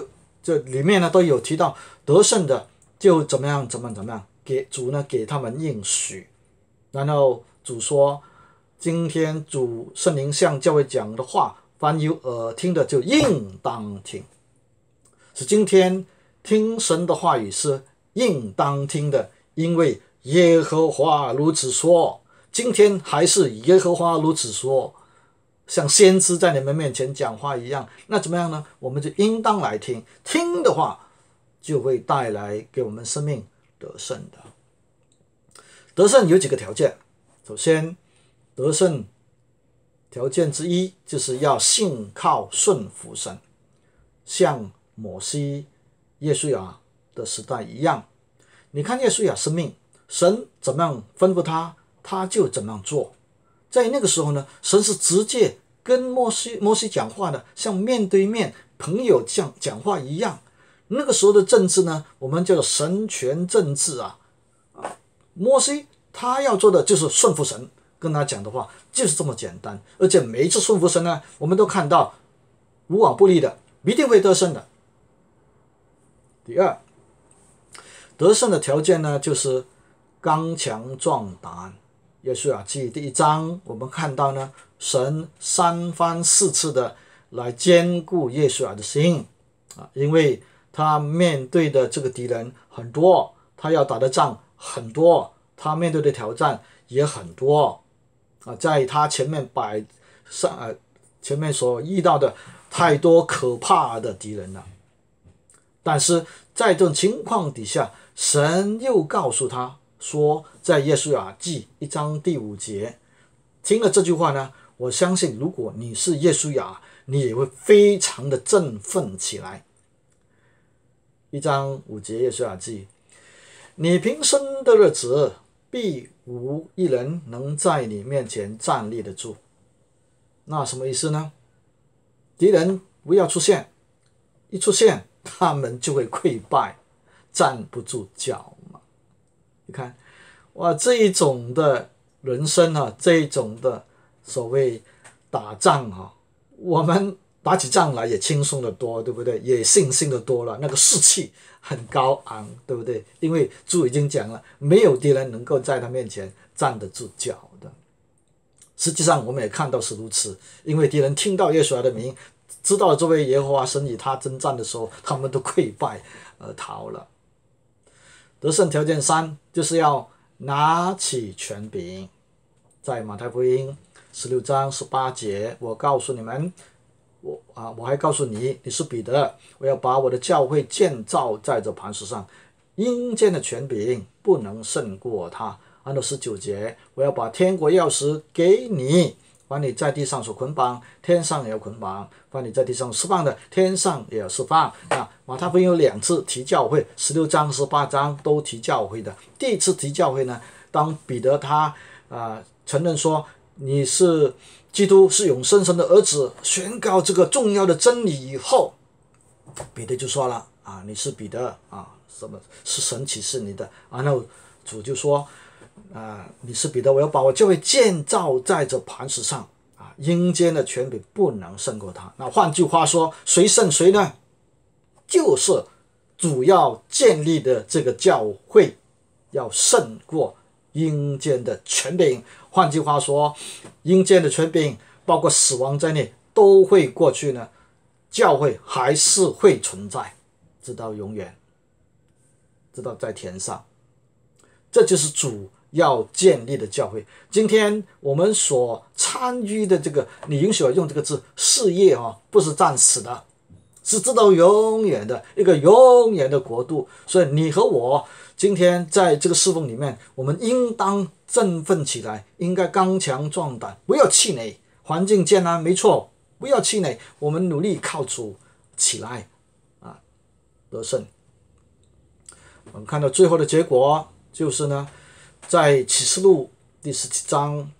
这里面呢都有提到得胜的就怎么样，主呢给他们应许。然后主说，今天主圣灵向教会讲的话，凡有耳听的就应当听。是今天听神的话语是应当听的，因为耶和华如此说。今天还是耶和华如此说，像先知在你们面前讲话一样。那怎么样呢？我们就应当来听，听的话就会带来给我们生命得胜的。得胜有几个条件，首先得胜条件之一就是要信靠顺服神，像摩西、约书亚的时代一样。你看约书亚生命，神怎么样吩咐他，他就怎么样做。在那个时候呢，神是直接跟摩西讲话的，像面对面朋友讲话一样。那个时候的政治呢，我们叫做神权政治啊。摩西他要做的就是顺服神，跟他讲的话就是这么简单。而且每一次顺服神呢，我们都看到无往不利的，一定会得胜的。第二，得胜的条件呢，就是刚强壮胆。约书亚记第1章，我们看到呢，神3番4次的来兼顾约书亚的心因为他面对的这个敌人很多，他要打的仗很多，他面对的挑战也很多在他前面前面所遇到的太多可怕的敌人了。但是在这种情况底下，神又告诉他说，在约书亚记1章第5节，听了这句话呢，我相信如果你是约书亚，你也会非常的振奋起来。1章5节约书亚记，你平生的日子，必无一人能在你面前站立得住。那什么意思呢？敌人不要出现，一出现他们就会溃败，站不住脚嘛。你看，哇，这一种的人生这一种的所谓打仗我们打起仗来也轻松的多，对不对？也信心的多了，那个士气很高昂，对不对？因为主已经讲了，没有敌人能够在他面前站得住脚的。实际上我们也看到是如此，因为敌人听到约书亚的名，知道这位耶和华神与他征战的时候，他们都溃败而逃了。得胜条件3就是要拿起权柄。在马太福音16章18节，我告诉你们，我还告诉你，你是彼得，我要把我的教会建造在这磐石上，阴间的权柄不能胜过他。按照19节，我要把天国钥匙给你，凡你在地上所捆绑，天上也要捆绑；凡你在地上释放的，天上也要释放。马太福音有2次提教会，16章、18章都提教会的。第一次提教会呢，当彼得他承认说你是基督，是永生神的儿子，宣告这个重要的真理以后，彼得就说了你是彼得什么是神启示你的。然后主就说你是彼得，我要把我教会建造在这磐石上阴间的权柄不能胜过他。那换句话说，谁胜谁呢？就是主要建立的这个教会要胜过阴间的权柄。换句话说，阴间的权柄包括死亡在内都会过去呢，教会还是会存在，直到永远，直到在天上。这就是主要建立的教会。今天我们所参与的这个，你允许我用这个字，事业不是暂时的，是直到永远的一个永远的国度。所以你和我今天在这个侍奉里面，我们应当振奋起来，应该刚强壮胆，不要气馁。环境艰难没错，不要气馁，我们努力靠主起来得胜。我们看到最后的结果就是呢，在启示录第17章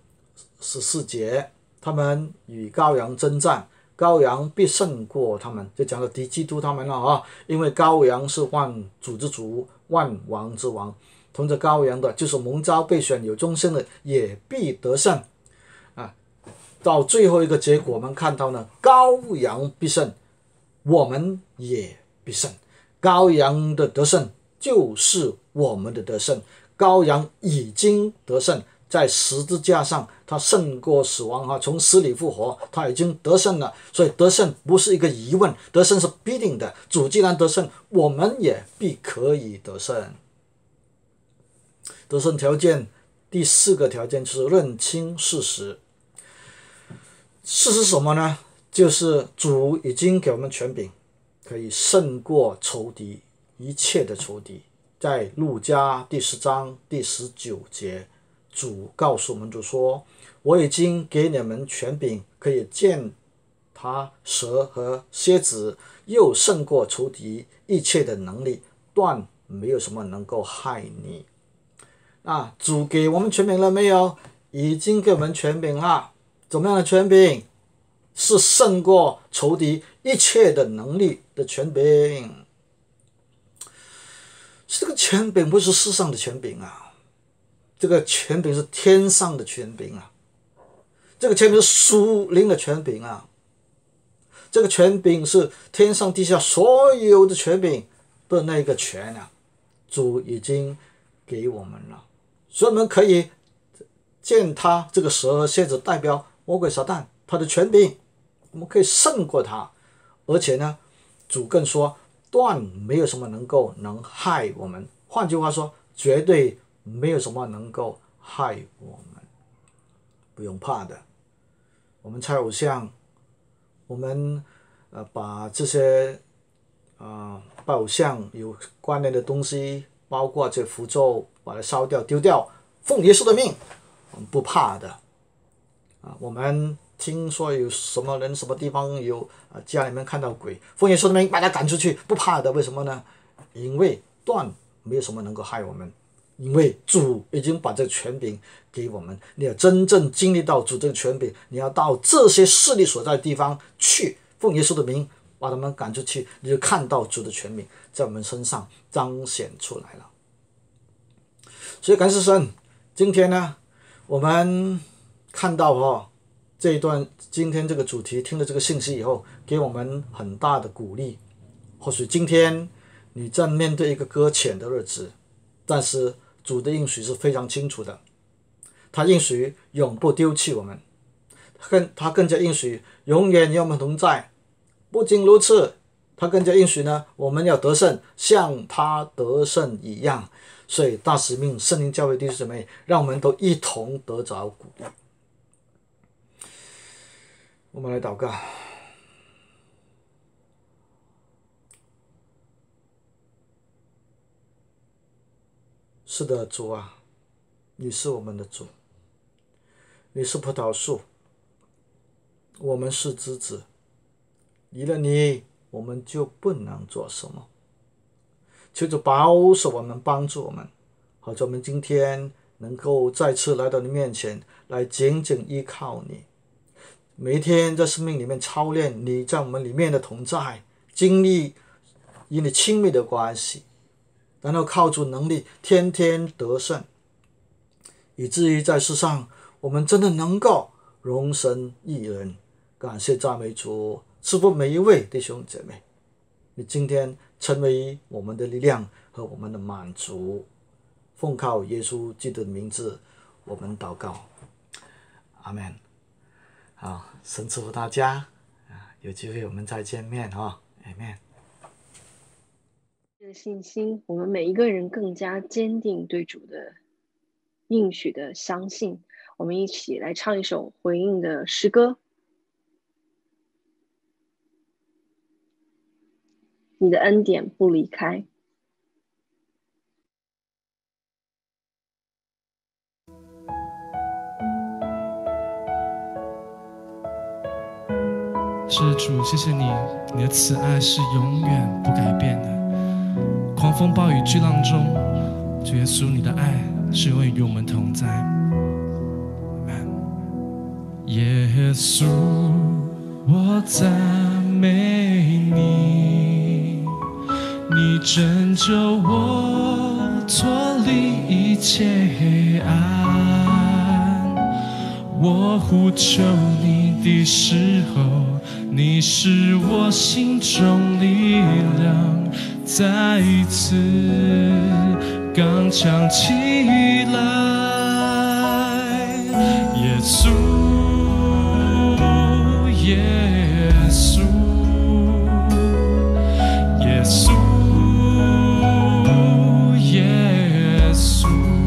14节，他们与羔羊征战，羔羊必胜过他们，就讲到敌基督他们了因为羔羊是万主之主，万王之王，同着羔羊的就是蒙召被选有终身的，也必得胜到最后一个结果，我们看到呢，羔羊必胜，我们也必胜。羔羊的得胜就是我们的得胜，羔羊已经得胜，在十字架上他胜过死亡，从死里复活，他已经得胜了。所以得胜不是一个疑问，得胜是必定的。主既然得胜，我们也必可以得胜。得胜条件第4个条件就是认清事实。事实是什么呢？就是主已经给我们权柄，可以胜过仇敌，一切的仇敌。在路加第10章第19节，主告诉我们就说，我已经给你们权柄，可以践踏蛇和蝎子，又胜过仇敌一切的能力，断没有什么能够害你。主给我们权柄了没有？已经给我们权柄了。怎么样的权柄？是胜过仇敌一切的能力的权柄。这个权柄不是世上的权柄啊，这个权柄是天上的权柄啊，这个权柄是属灵的权柄啊，这个权柄是天上地下所有的权柄的那个权啊，主已经给我们了，所以我们可以践踏这个蛇和蝎子，代表魔鬼撒旦他的权柄，我们可以胜过他。而且呢，主更说断没有什么能害我们，换句话说，绝对没有什么能够害我们，不用怕的。我们拆偶像，我们把这些拜偶像有关联的东西，包括这符咒，把它烧掉丢掉，奉耶稣的命，我们不怕的。我们听说有什么人什么地方有家里面看到鬼，奉耶稣的命把他赶出去，不怕的。为什么呢？因为断没有什么能够害我们，因为主已经把这个权柄给我们。你要真正经历到主这个权柄，你要到这些势力所在的地方去，奉耶稣的名把他们赶出去，你就看到主的权柄在我们身上彰显出来了。所以感谢神，今天呢，我们看到这一段今天这个主题，听了这个信息以后，给我们很大的鼓励。或许今天你正面对一个搁浅的日子，但是主的应许是非常清楚的，他应许永不丢弃我们，他更加应许永远与我们同在。不仅如此，他更加应许呢，我们要得胜，像他得胜一样。所以大使命圣灵教会弟兄姊妹，让我们都一同得着鼓励。我们来祷告。是的，主啊，你是我们的主，你是葡萄树，我们是枝子，离了你，我们就不能做什么。求主保守我们，帮助我们，好叫我们今天能够再次来到你面前，来紧紧依靠你。每一天在生命里面操练你在我们里面的同在，经历与你亲密的关系，然后靠主能力天天得胜，以至于在世上我们真的能够荣神益人。感谢赞美主，赐福每一位弟兄姐妹，你今天成为我们的力量和我们的满足。奉靠耶稣基督的名字我们祷告，阿们。好，神赐福大家，有机会我们再见面阿们。 这个信心，我们每一个人更加坚定对主的应许的相信。我们一起来唱一首回应的诗歌。你的恩典不离开。 是主，谢谢你，你的慈爱是永远不改变的。狂风暴雨巨浪中，主耶稣，你的爱是永远与我们同在。耶稣，我赞美你，你拯救我脱离一切黑暗，我呼求你的时候，你是我心中力量，再一次刚强起来。耶稣，耶稣，耶稣，耶稣，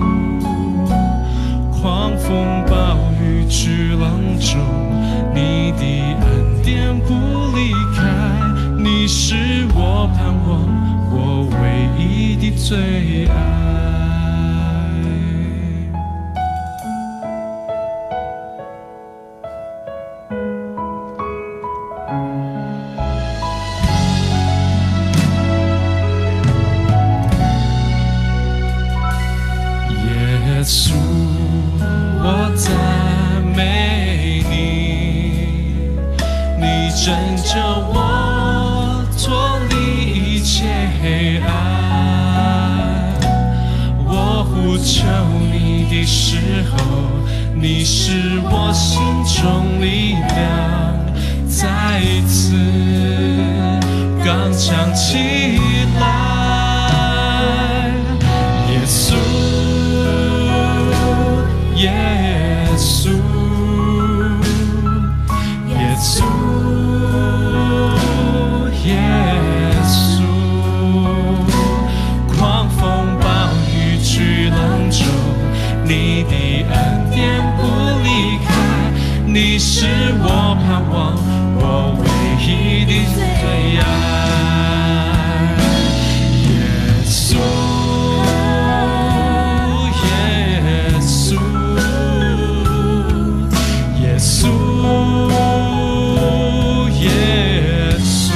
狂风暴雨巨浪中，你的恩典不离开，你是我盼望，我唯一的最爱。耶稣，我赞美你，你拯救我脱离一切黑暗。我呼求你的时候，你是我心中力量，再一次刚强起来。耶稣，耶稣，耶稣，耶稣，狂风暴雨巨浪中，你的恩典不离开，你是我盼望，我唯一的最爱。耶稣，耶稣，耶稣，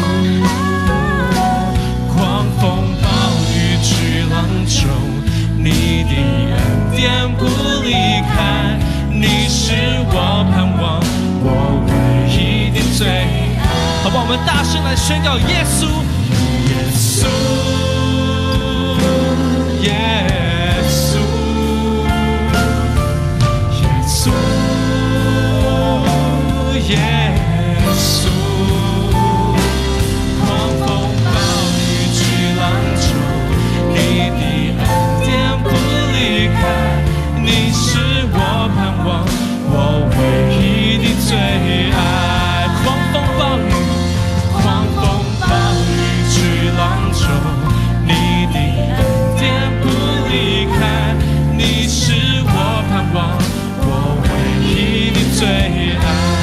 狂风暴雨巨浪中，你的恩典不离开，你是我盼望，我唯一的最爱。好吧，我们大声来宣告耶稣，耶稣，耶稣，耶稣，耶稣，狂风暴雨巨浪中，你的恩典不离开，你是我盼望，我唯一的最爱。狂风暴雨，狂风暴雨巨浪中，你的恩典不离开，你是我盼望，我唯一的最爱。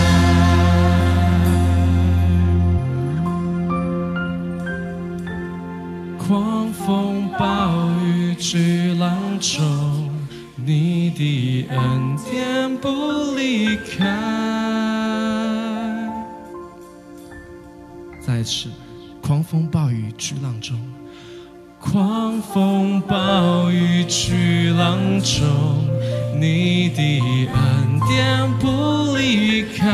狂风暴雨巨浪中，你的恩典不离开。再一次，狂风暴雨巨浪中，狂风暴雨巨浪中，你的恩典不离开。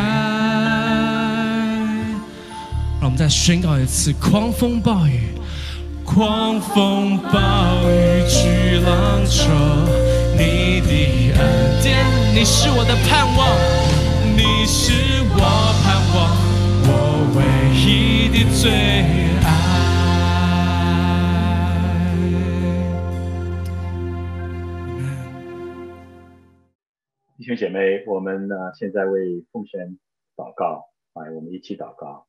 让我们再宣告一次：狂风暴雨，狂风暴雨巨浪中，你的恩典，你是我的盼望，你是我盼望，我唯一的最爱。 弟兄姐妹，我们现在为奉献祷告，来，我们一起祷告。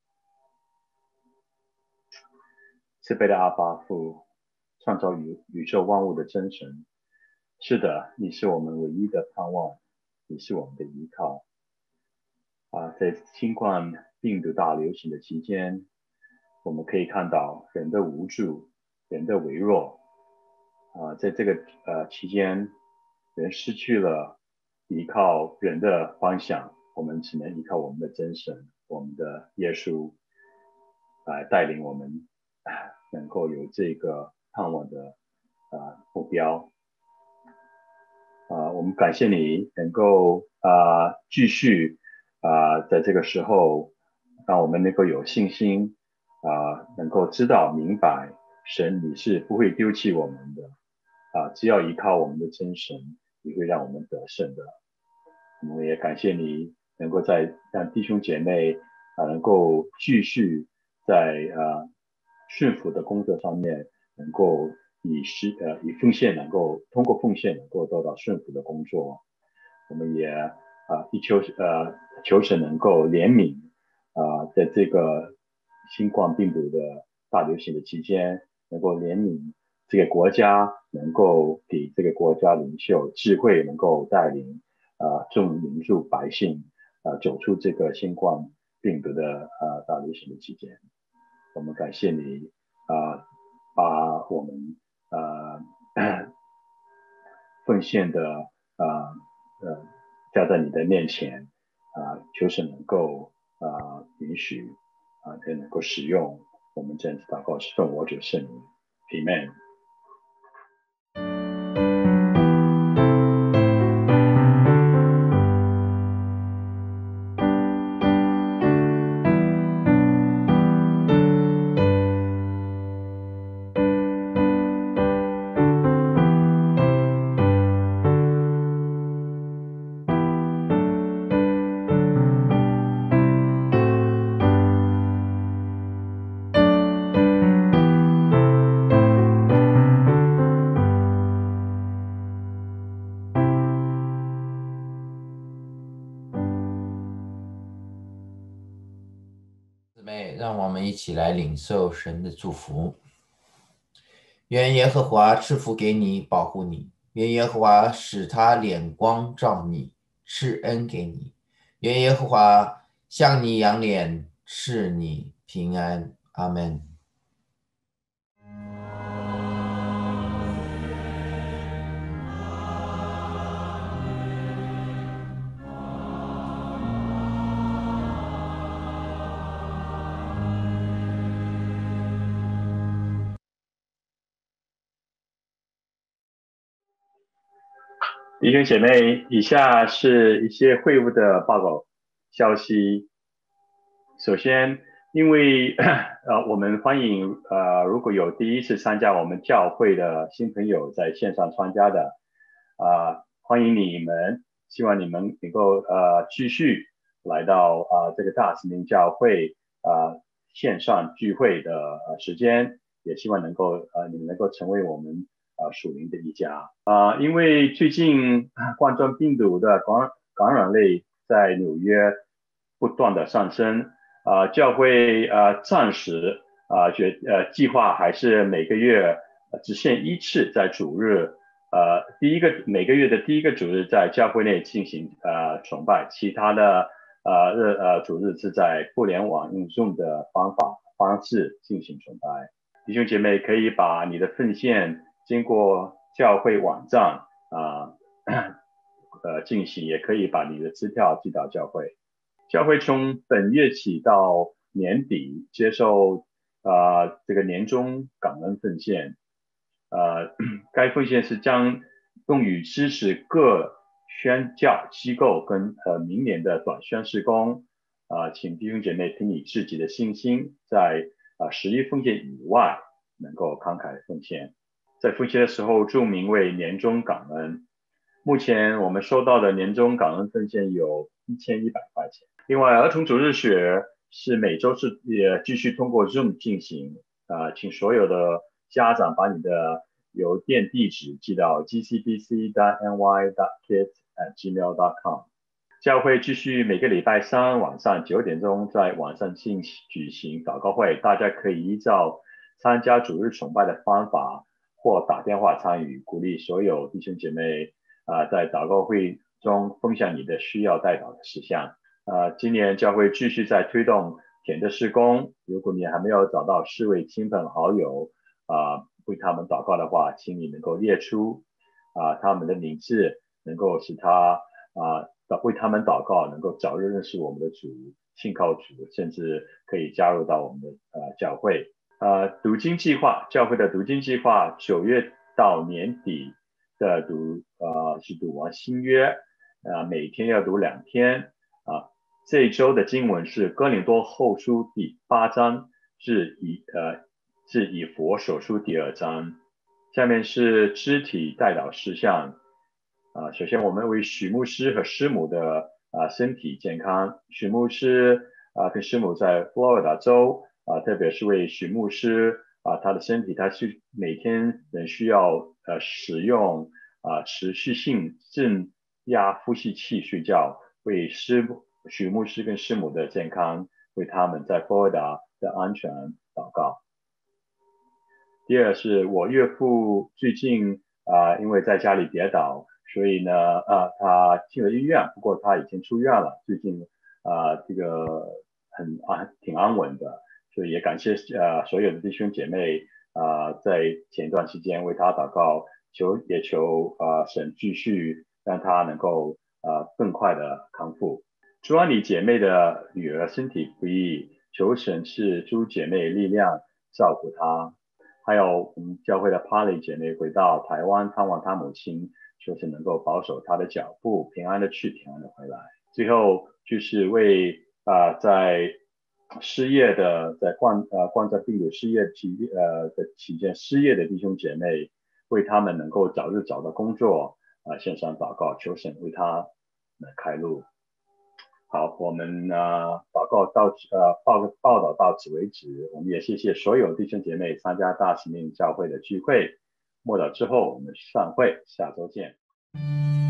慈悲的阿爸父，创造宇宙万物的真神，是的，你是我们唯一的盼望，你是我们的依靠。在新冠病毒大流行的期间，我们可以看到人的无助，人的微弱。在这个期间，人失去了依靠人的方向，我们只能依靠我们的真神，我们的耶稣来带领我们，能够有这个盼望的目标。我们感谢你能够继续在这个时候让我们能够有信心能够知道明白神你是不会丢弃我们的只要依靠我们的真神，你会让我们得胜的。我们也感谢你能够让弟兄姐妹能够继续在顺服的工作上面，能够以奉献能够通过奉献能够做到顺服的工作。我们也求神能够怜悯在这个新冠病毒的大流行的期间，能够怜悯这个国家，能够给这个国家领袖智慧，能够带领众民众百姓走出这个新冠病毒的大流行的期间。我们感谢你把我们奉献的交在你的面前求神能够允许也能够使用。我们这样子祷告是奉我主圣名 Amen。 姊妹，让我们一起来领受神的祝福。愿耶和华赐福给你，保护你；愿耶和华使他脸光照你，赐恩给你；愿耶和华向你扬脸，赐你平安。阿们。 弟兄姐妹，以下是一些会务的报告消息。首先，因为我们欢迎如果有第一次参加我们教会的新朋友在线上参加的欢迎你们，希望你们能够继续来到这个大使命教会线上聚会的时间，也希望你们能够成为我们属灵的一家因为最近冠状病毒的感染率在纽约不断的上升教会暂时计划还是每个月只限一次在主日每个月的第一个主日在教会内进行崇拜，其他的主日是在互联网应用的方式进行崇拜。弟兄姐妹可以把你的奉献经过教会网站进行，也可以把你的支票寄到教会。教会从本月起到年底接受这个年终感恩奉献该奉献是将用于支持各宣教机构跟明年的短宣事工请弟兄姐妹凭你自己的信心在实际奉献以外能够慷慨奉献。在奉献的时候注明为年终感恩。目前我们收到的年终感恩奉献有1100块钱。另外儿童主日学是每周是也继续通过 Zoom 进行请所有的家长把你的邮电地址寄到 gcbc.ny.kids@gmail.com。 教会继续每个礼拜三晚上9点钟在网上举行祷告会，大家可以依照参加主日崇拜的方法或打电话参与，鼓励所有弟兄姐妹在祷告会中分享你的需要代祷的事项。今年教会继续在推动田的事工，如果你还没有找到4位亲朋好友为他们祷告的话，请你能够列出他们的名字，能够使他为他们祷告，能够早日认识我们的主，信靠主，甚至可以加入到我们的教会。读经计划，教会的读经计划9月到年底的是读完新约每天要读2天这一周的经文是哥林多后书第8章至以弗所书第2章。下面是肢体代祷事项首先我们为许牧师和师母的身体健康。许牧师跟师母在佛罗里达州特别是为许牧师他的身体，他是每天仍需要使用持续性正压呼吸器睡觉，为许牧师跟师母的健康，为他们在佛罗里达的安全祷告。第二是我岳父最近因为在家里跌倒，所以呢他进了医院，不过他已经出院了，最近这个挺安稳的，所以也感谢所有的弟兄姐妹在前段时间为他祷告，求神继续让他能够更快的康复。朱安妮姐妹的女儿身体不易，求神赐朱姐妹力量照顾她。还有我们教会的帕蕾姐妹回到台湾探望她母亲，求神能够保守她的脚步，平安的去，平安的回来。最后就是为在失业的，在冠状病毒失业的期间失业的弟兄姐妹，为他们能够早日找到工作献上祷告，求神为他们开路。好，我们报道到此为止。我们也谢谢所有弟兄姐妹参加大使命教会的聚会。末了之后，我们散会，下周见。